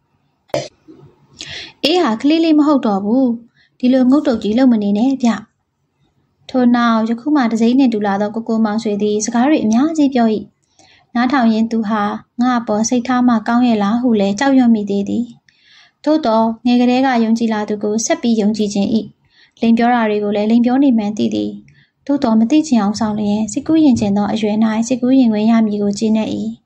အေးဟာကလေးလေးမဟုတ်တော့ဘူးဒီလိုငုတ်တုတ်ကြီးလုံမနေနဲ့ဗျထို့နောက်ယခုမှတစိမ့်နှင့်တူလာသောကိုကိုမောင်ဆွေသည်စကားတွေအများကြီးပြော၏နားထောင်ရင်သူဟာငါ့အပေါ်စိတ်ထားမှကောင်းရဲ့လားဟုလည်းကြောက်ရွံ့မိသေးသည်သို့တော့ငယ်ကလေးကယုံကြည်လာသူကိုဆက်ပြီးယုံကြည်ခြင်း၏လိန်ပြောတာတွေကိုလည်းလိန်ပြောနေမှန်းသိသည်သို့တော့မသိချင်အောင်ဆောင်လျင်စိတ်ကူးရင်ကျင်သောအရွယ်၌စိတ်ကူးရင်ဝင်ရမည်ကိုကျေနပ်၏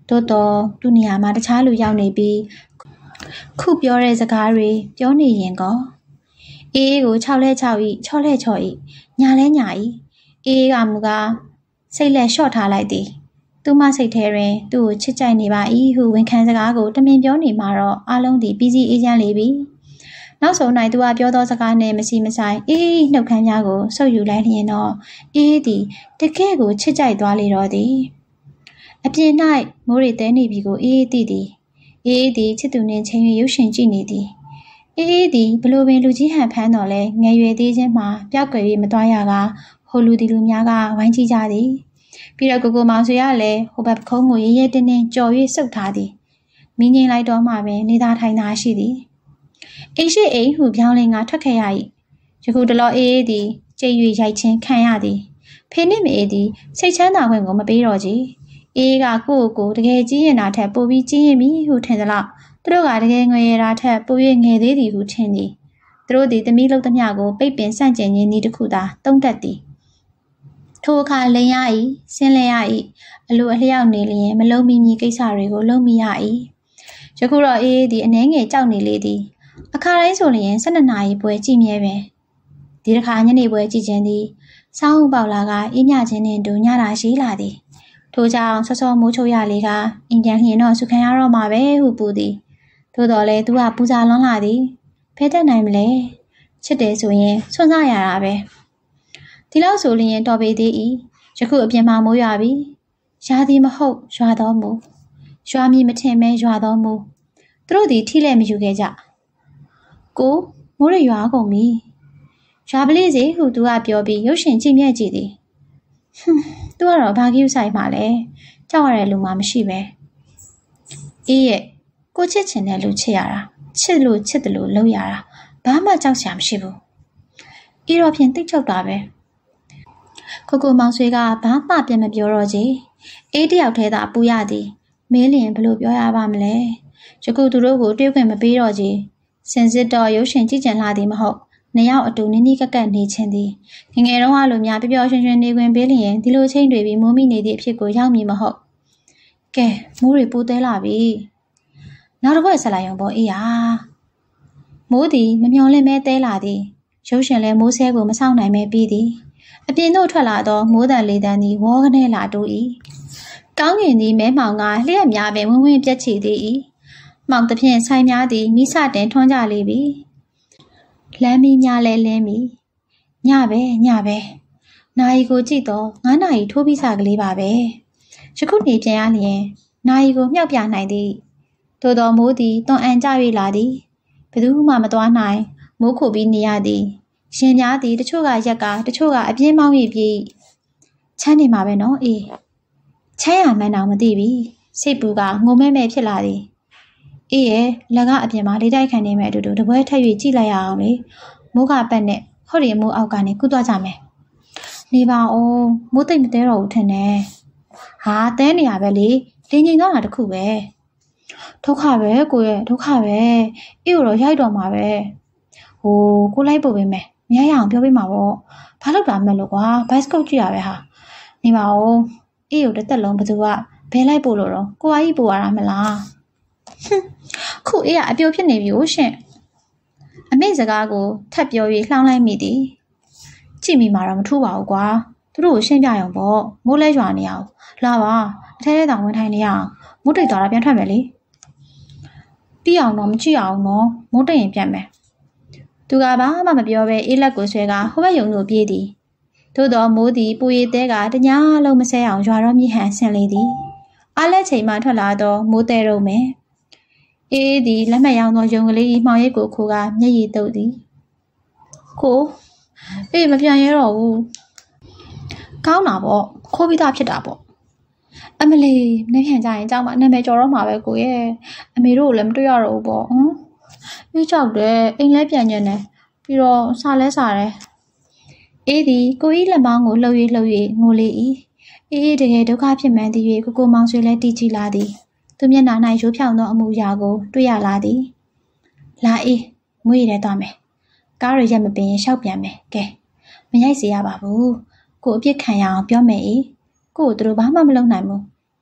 တိုးတော့သူ့နေရာမှာတခြားလူရောက်နေပြီးခုပြောတဲ့စကားတွေပြောနေရင်ကောအေးအေးကိုခြောက်လဲခြောက်ဤချော့လဲချော့ဤညာလဲညာဤအေးအေးကမူကားစိတ်လက်လျှော့ထားလိုက်သည်သူမစိတ်ထဲတွင်သူ့ကိုချစ်ကြိုက်နေပါ၏ဟုဝန်ခံစကားကိုတမင်ပြောနေမှတော့အလုံးသည်ပြီးစီးအေးချမ်းလေပြီနောက်ဆုံး၌သူကပြောသောစကားနှင့်မရှိမဆိုင်အေးအေးနှုတ်ခမ်းများကိုဆုပ်ယူလိုက်လျင်တော့အေးအေးသည်တကယ့်ကိုချစ်ကြိုက်သွားလေတော့သည်အပြင်၌မိုးရိတဲနေပြီကိုအေးအေးသိသည်အေးအေးသည်ချစ်သူနှင့်ချင်း၍ရုပ်ရှင်ကြည့်နေသည်အေးအေးသည်ဘလို့ပင်လူကြီးဟန်ဖမ်းတော်လဲငယ်ရွယ်သေးခြင်းမှာပျောက်ကွယ်၍မသွားရကဟိုလူဒီလူများကဝိုင်းကြည့်ကြသည်ပြီးတော့ကိုကိုမောင်ဆွေကလည်းဟိုဘက်ပခုံးကိုရဲရဲတင်းတင်းကြော်၍စုပ်ထားသည်မိငိမ့်လိုက်တော့မှပင်နေသားထိုင်သားရှိသည်အိမ်ရှိအိမ်ဟုပြောင်းလဲငါထွက်ခဲ့ရ၏ယခုတလောအေးအေးသည်ကြိတ်၍ရိုက်ချင်းခံရသည်ဖေနှင့်မေအေးသည်စိတ်ချမ်းသာခွင့်ကိုမပေးတော့ကြည်အေးကကိုယ့်ကိုယ်တကယ်ကြီးရင်တာထက်ပိုပြီးကြီးရင်ပြီဟုထင်သလားသူတို့ကတကယ်ငွေရတာထက်ပို၍ငယ်သေးသည်ဟုထင်သည်သူတို့သည်သမီးလုံးသမျှကိုပိတ်ပင်ဆန့်ကျင်ခြင်းဤတစ်ခုသာတုံးတက်သည်ထိုအခါလိန်ရ၏ဆင်းလဲရ၏အလိုအလျောက်နေလျင်မလုံးမီမီကိစ္စတွေကိုလုံးမိရ၏ယခုတော့အေးအေးသည်အနှဲငယ်ကြောက်နေလေသည်အခါတိုင်းဆိုလျင်၁၂နာရီပွဲကြည့်မြဲပင်ဒီတစ်ခါညနေပွဲကြည့်ခြင်းသည်စောင်းပေါလာကအေးမြခြင်းနှင့်တူညတာရှိလာသည်ထိုကြောင့်ဆော့ဆော့မိုးချိုရလေးကအင်ပြန်လျင်တော့စုခံရတော့မှာပဲဟုပူသည်သို့တော်လဲသူကပူစာလွန်းလာသည်ဖဲတက်နိုင်မလဲချစ်တယ်ဆိုရင်ဆွန့်စားရတာပဲဒီလောက်ဆိုလျင်တော်ပေသေး၏ယခုအပြင်မှာမိုးရွာပြီရာသီမဟုတ်ရွာတော်မူရွာမီမထင်မဲရွာတော်မူသူတို့သည်ထိလဲမယူခဲ့ကြကိုမိုးရရွာကုန်ပြီရွာပလေးစီဟုသူကပြောပြီးရုပ်ရှင်ကြည့်မြဲကြည့်သည်ဟွန်းသူကတော့ဘာကြီးဆိုင်မှလဲကြောက်ရတဲ့လူမှမရှိပဲအေးရဲ့ကိုချစ်ချင်တဲ့လူချစ်ရတာချစ်လို့ချစ်တယ်လို့လုပ်ရတာဘာမှကြောက်စရာမရှိဘူးအေးတော့ဖြင့်တိတ်ချုပ်တာပဲကိုကိုမောင်ဆွေကဘာမှပြန်မပြောတော့ကြီးအေးတယောက်တည်းသာပူရသည်မင်းလျင်ဘလို့ပြောရပါမလဲယခုသူတို့ကိုတွေးခွင့်မပေးတော့ကြီးစင်စစ်တော့ရုပ်ရှင်ကြည့်ကြံလာသည်မဟုတ်နှစ်ယောက်အတူနီးနီးကပ်ကပ်နေချင်းသည်ငငယ်တုန်းကလိုများပျော်ပျော်ရွှင်ရွှင်နေခွင့်ပေးလျင်ဒီလိုချင်းတွေပြီးမိုးမိနေသည့်အဖြစ်ကိုရောက်မည်မဟုတ်ကဲမိုးတွေပူသေးလာပြီနောက်တစ်ခွက်ဆက်လိုက်အောင်ပေါ့အေးရမိုးသည်မမျော်လင့်မဲသေးလာသည်ရုပ်ရှင်လည်းမိုးဆဲကိုမဆောင်နိုင်မဲပြီးသည်အပြင်သို့ထွက်လာသောမိုးတန်လေတန်သည်ဝေါကနေလာတူ၏ကောင်းကင်သည်မဲမှောင်ကလျှက်များပင်ဝင်းဝင်းပြက်ချီသည်၏မှောင်သဖြင့်ဆိုင်များသည်မိစတင်ထွန်းကြလေပြီလမ်းမီးများလဲလင်းပြီညပဲညပဲနာရီကိုကြည့်တော့ငါးနာရီထိုးပြီးစားကလေးပါပဲယခုနေပြန်ရလျင်နာရီကိုမြှောက်ပြနိုင်သည်သို့တော်မိုးသည်တွန်အန်ကြ၍လာသည်ဘယ်သူမှမသွားနိုင်မိုးခိုပြီးနေရသည်ရှင်များသည်တချို့ကရက်ကတချို့ကအပြင်းမောင်း၍ပြေးချမ်းနေမှာပဲနော်အေးချမ်းရမှန်းတော့မသိပြီစိတ်ပူကငုံမဲမဲဖြစ်လာသည်အေးရဲ့လက်ကအပြင်မှာလေးတိုက်ခံနေမဲ့အတူတူတပွဲထက်၍ကြည့်လိုက်ရအောင်လေမိုးကပတ်နဲ့ဟော့ဒီမိုးအောက်ကနေကူးသွားကြမယ်နေပါဦးမိုးသိမ့်မတဲတော့ဘူးထင်တယ်ဟာတဲနေရပဲလေလင်းငိန်တော့တာတခုပဲဒုက္ခပဲကိုရဲ့ဒုက္ခပဲအေးကိုတော့ရိုက်တော့မှာပဲဟိုကိုလိုက်ပို့ပေးမယ်မရရအောင်ပြောပေးမှာပေါ့ဘာလို့တာမဲ့လို့ကွာဘိုက်စကုတ်ကြည့်ရပဲဟာနေပါဦးအေးကိုတစ်သက်လုံးဘသူကဘဲလိုက်ပို့လို့တော့ကိုအကြီးပို့ရတာမလားခုအေးကအပြိုဖြစ်နေပြီကိုရှင်အမေစကားကိုထပ်ပြော၍လှောင်းလိုက်မိသည်ကြည့်မိမှာတော့မထူးပါဘူးကွာသူတို့ကိုရှင်းပြရုံပေါ့မိုးလဲရွာနေအောင်လာပါအထဲထဲတောင်ဝင်ထိုင်နေရအောင်မိုးတိတ်သွားတာပြန်ထွက်မယ်လေပြီးအောင်တော့မကြည့်အောင်နော်မိုးတိတ်ရင်ပြန်မယ်သူကဘာမှမပြောဘဲအေးလက်ကိုဆွဲကဟိုဘက်ယုံတို့ပြေးသည်သို့တော်မိုးသည်ပူရည်တဲကတညာလုံးမဆဲအောင်ရွာတော့မြဟန်ဆင်လေသည်အားလက်ချိန်မှထွက်လာတော့မိုးတဲရုံမယ်အေးသည်လက်မှတ်ရောင်းသောယုံကလေးမှောင်ရိပ်ကိုခိုးကမျက်ရည်တုပ်သည်ကိုအေးမပြန်ရတော့ဘူးကောင်းတာပေါ့ခိုးပြီးသားဖြစ်တာပေါ့အမလီမနေ့ပြန်ကြရင်ကြောက်မှနာမည်ကြော်တော့မှာပဲကိုရဲ့အမေတို့ကိုလည်းမတွေ့ရတော့ဘူးပေါ့ဟမ်အေးကြောက်တယ်အိမ်လဲပြန်ညံတယ်ပြီးတော့စားလဲစားတယ်အေးသည်ကိုကြီးလက်မောင်းကိုလှုပ်၍လှုပ်၍ငိုလေ၏အေးအေးတကယ်ဒုက္ခဖြစ်မှန်းသိ၍ကိုကိုမောင်ဆွေလည်းတီးကြည့်လာသည်သူမျက်နှာ၌ရိုးဖြောင်သောအမူအရာကိုတွေ့ရလာသည်လာအေးမွေးရဲသွားမယ်ကားရရက်မပင်ရှောက်ပြန်မယ်ကဲမရိုက်စေရပါဘူးကိုအပြစ်ခံရအောင်ပြောမယ်အေးကိုကိုသူတို့ဘာမှမလုပ်နိုင်ဘူး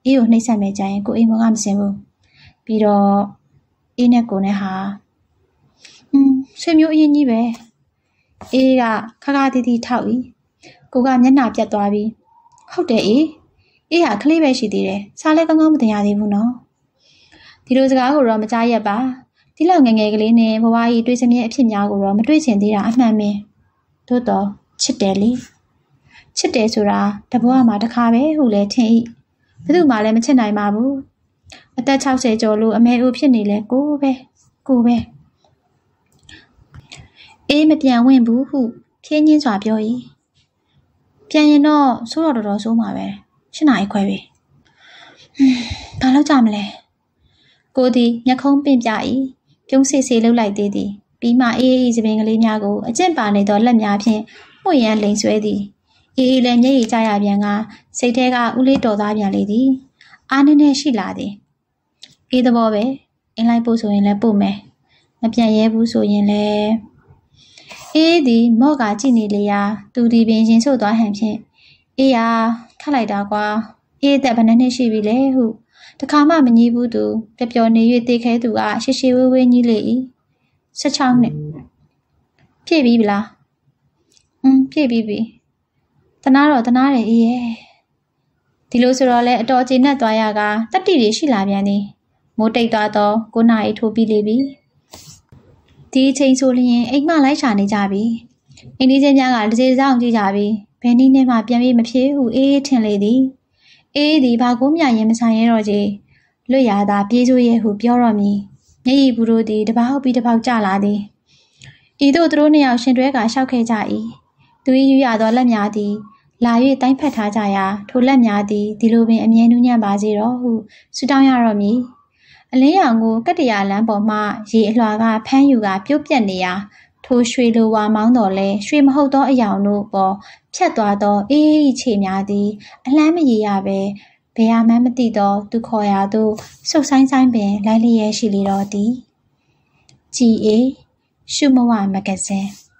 အေးကိုနှိပ်စက်မယ်ကြရင်ကိုအိမ်မောကမစင်ဘူးပြီးတော့အေးနဲ့ကိုနဲ့ဟာอืมဆွေမျိုးအရင်ကြီးပဲအေးကခါခါတီးတီးထောက်ဤကိုကမျက်နှာပြတ်သွားပြီးဟုတ်တယ်အေးအေးဟာကလေးပဲရှိသေးတယ်စားလဲကောင်းကောင်းမတင်ရသေးဘူးနော်ဒီလိုစကားကိုတော့မကြားရက်ပါဒီလောက်ငယ်ငယ်ကလေးနဲ့ဘဝကြီးတွေးစမြဲအဖြစ်များကိုတော့မတွေးချင်သေးတာအမှန်ပဲသို့တော့ချစ်တယ်လေချစ်တယ်ဆိုတာတဘဝမှာတစ်ခါပဲဟုလဲထင်ဤဘယ်သူမှလည်းမချစ်နိုင်ပါဘူးအသက်၆၀ကျော်လို့အမေအိုဖြစ်နေလဲကိုပဲကိုပဲအေးမပြန်ဝင်ဘူးဟုဖြင်းချင်းစွာပြော၏ပြန်ရင်တော့ဆိုးတော့တော်တော်ဆိုးမှာပဲရှင်းနိုင်ခွဲပြီဘာလို့ကြမလဲကိုသည်မျက်ခုံးပင့်ပြ၏ပြုံးစေစေလှုပ်လိုက်သေးသည်ပြီးမှအေးအေးစပင်ကလေးများကိုအကျင့်ပါနေသောလက်များဖြင့်မှုရန်လိန်ဆွဲသည်အေးအေးလည်းမျက်ရည်ကျရပြန်ကစိတ်ထဲကဦးလေးတော်သားပြန်လေသည်အားနည်းနည်းရှိလာသည်အေးသဘောပဲအင်းလိုက်ပို့ဆိုရင်လည်းပို့မယ်မပြန်ရဲဘူးဆိုရင်လည်းအေးသည်မော့ကကြည့်နေလေရာသူဒီပင်ရင်ဆုပ်သွားဟန်ဖြင့်အေးရာခတ်လိုက်တာကွာအေးသက်ဘယ်နှစ်ရှိပြီလဲဟုတခါမှမငြီးဘူးသူပျော်ပျော်နေ၍တေခဲသူကရှေရှေဝေးဝေးကြီးလေ၏၁၆နှစ်ဖြည့်ပြီလားอืมဖြည့်ပြီပြီတနာတော့တနာတယ်အေးရဲ့ဒီလိုဆိုတော့လဲအတော်ကျေနပ်သွားရကတတိတွေရှိလာပြန်သည်မိုးတိတ်သွားတော့ကိုနာရီထိုးပြီးလေပြီဒီအချိန်ဆိုလျင်အိမ်မလိုက်ရှာနေကြပြီအိမ်ဒီချင်းများကတစ်စီဆောင်ကြည့်ကြပြီဘယ်နည်းနဲ့မှပြန်ပြီးမဖြစ်ဟုအေးထင်လေသည်အေးဒီဘာကိုမြရင်မဆိုင်ရတော့ကြီးလွတ်ရတာပြေးစိုးရဲဟုပြောတော့မည်မျက်ရည်ဘူးတို့သည်တပေါက်ပြီးတပေါက်ကျလာသည်ဤသို့သူတို့နှစ်ယောက်ရှင်တွဲကရှောက်ခဲ့ကြ၏သူ၏ယူရသောလက်များသည်လာ၍တိုင်းဖက်ထားကြရာထိုလက်များသည်ဒီလိုပင်အမြဲနူးညံ့ပါစေတော့ဟုဆုတောင်းရတော့မည်အလင်းရောင်ကိုကတ္တရာလမ်းပေါ်မှရေအလွှာကဖမ်းယူကပြုတ်ပြက်နေရာထိုရွှေလိုဝါမောင်းတော်လဲရွှေမဟုတ်သောအယောင်တို့ပေါ်ဖြတ်သွားသောအေးအေးခြေများသည်အလန်းမရေရပဲဘယ်ဟာမှမသိသောသူခေါ်ရာသို့ဆုတ်ဆိုင်ဆိုင်ပင်လိုက်လျက်ရှိလေတော့သည်ကြည်အေးရှုမဝမဂ္ဂဇင်း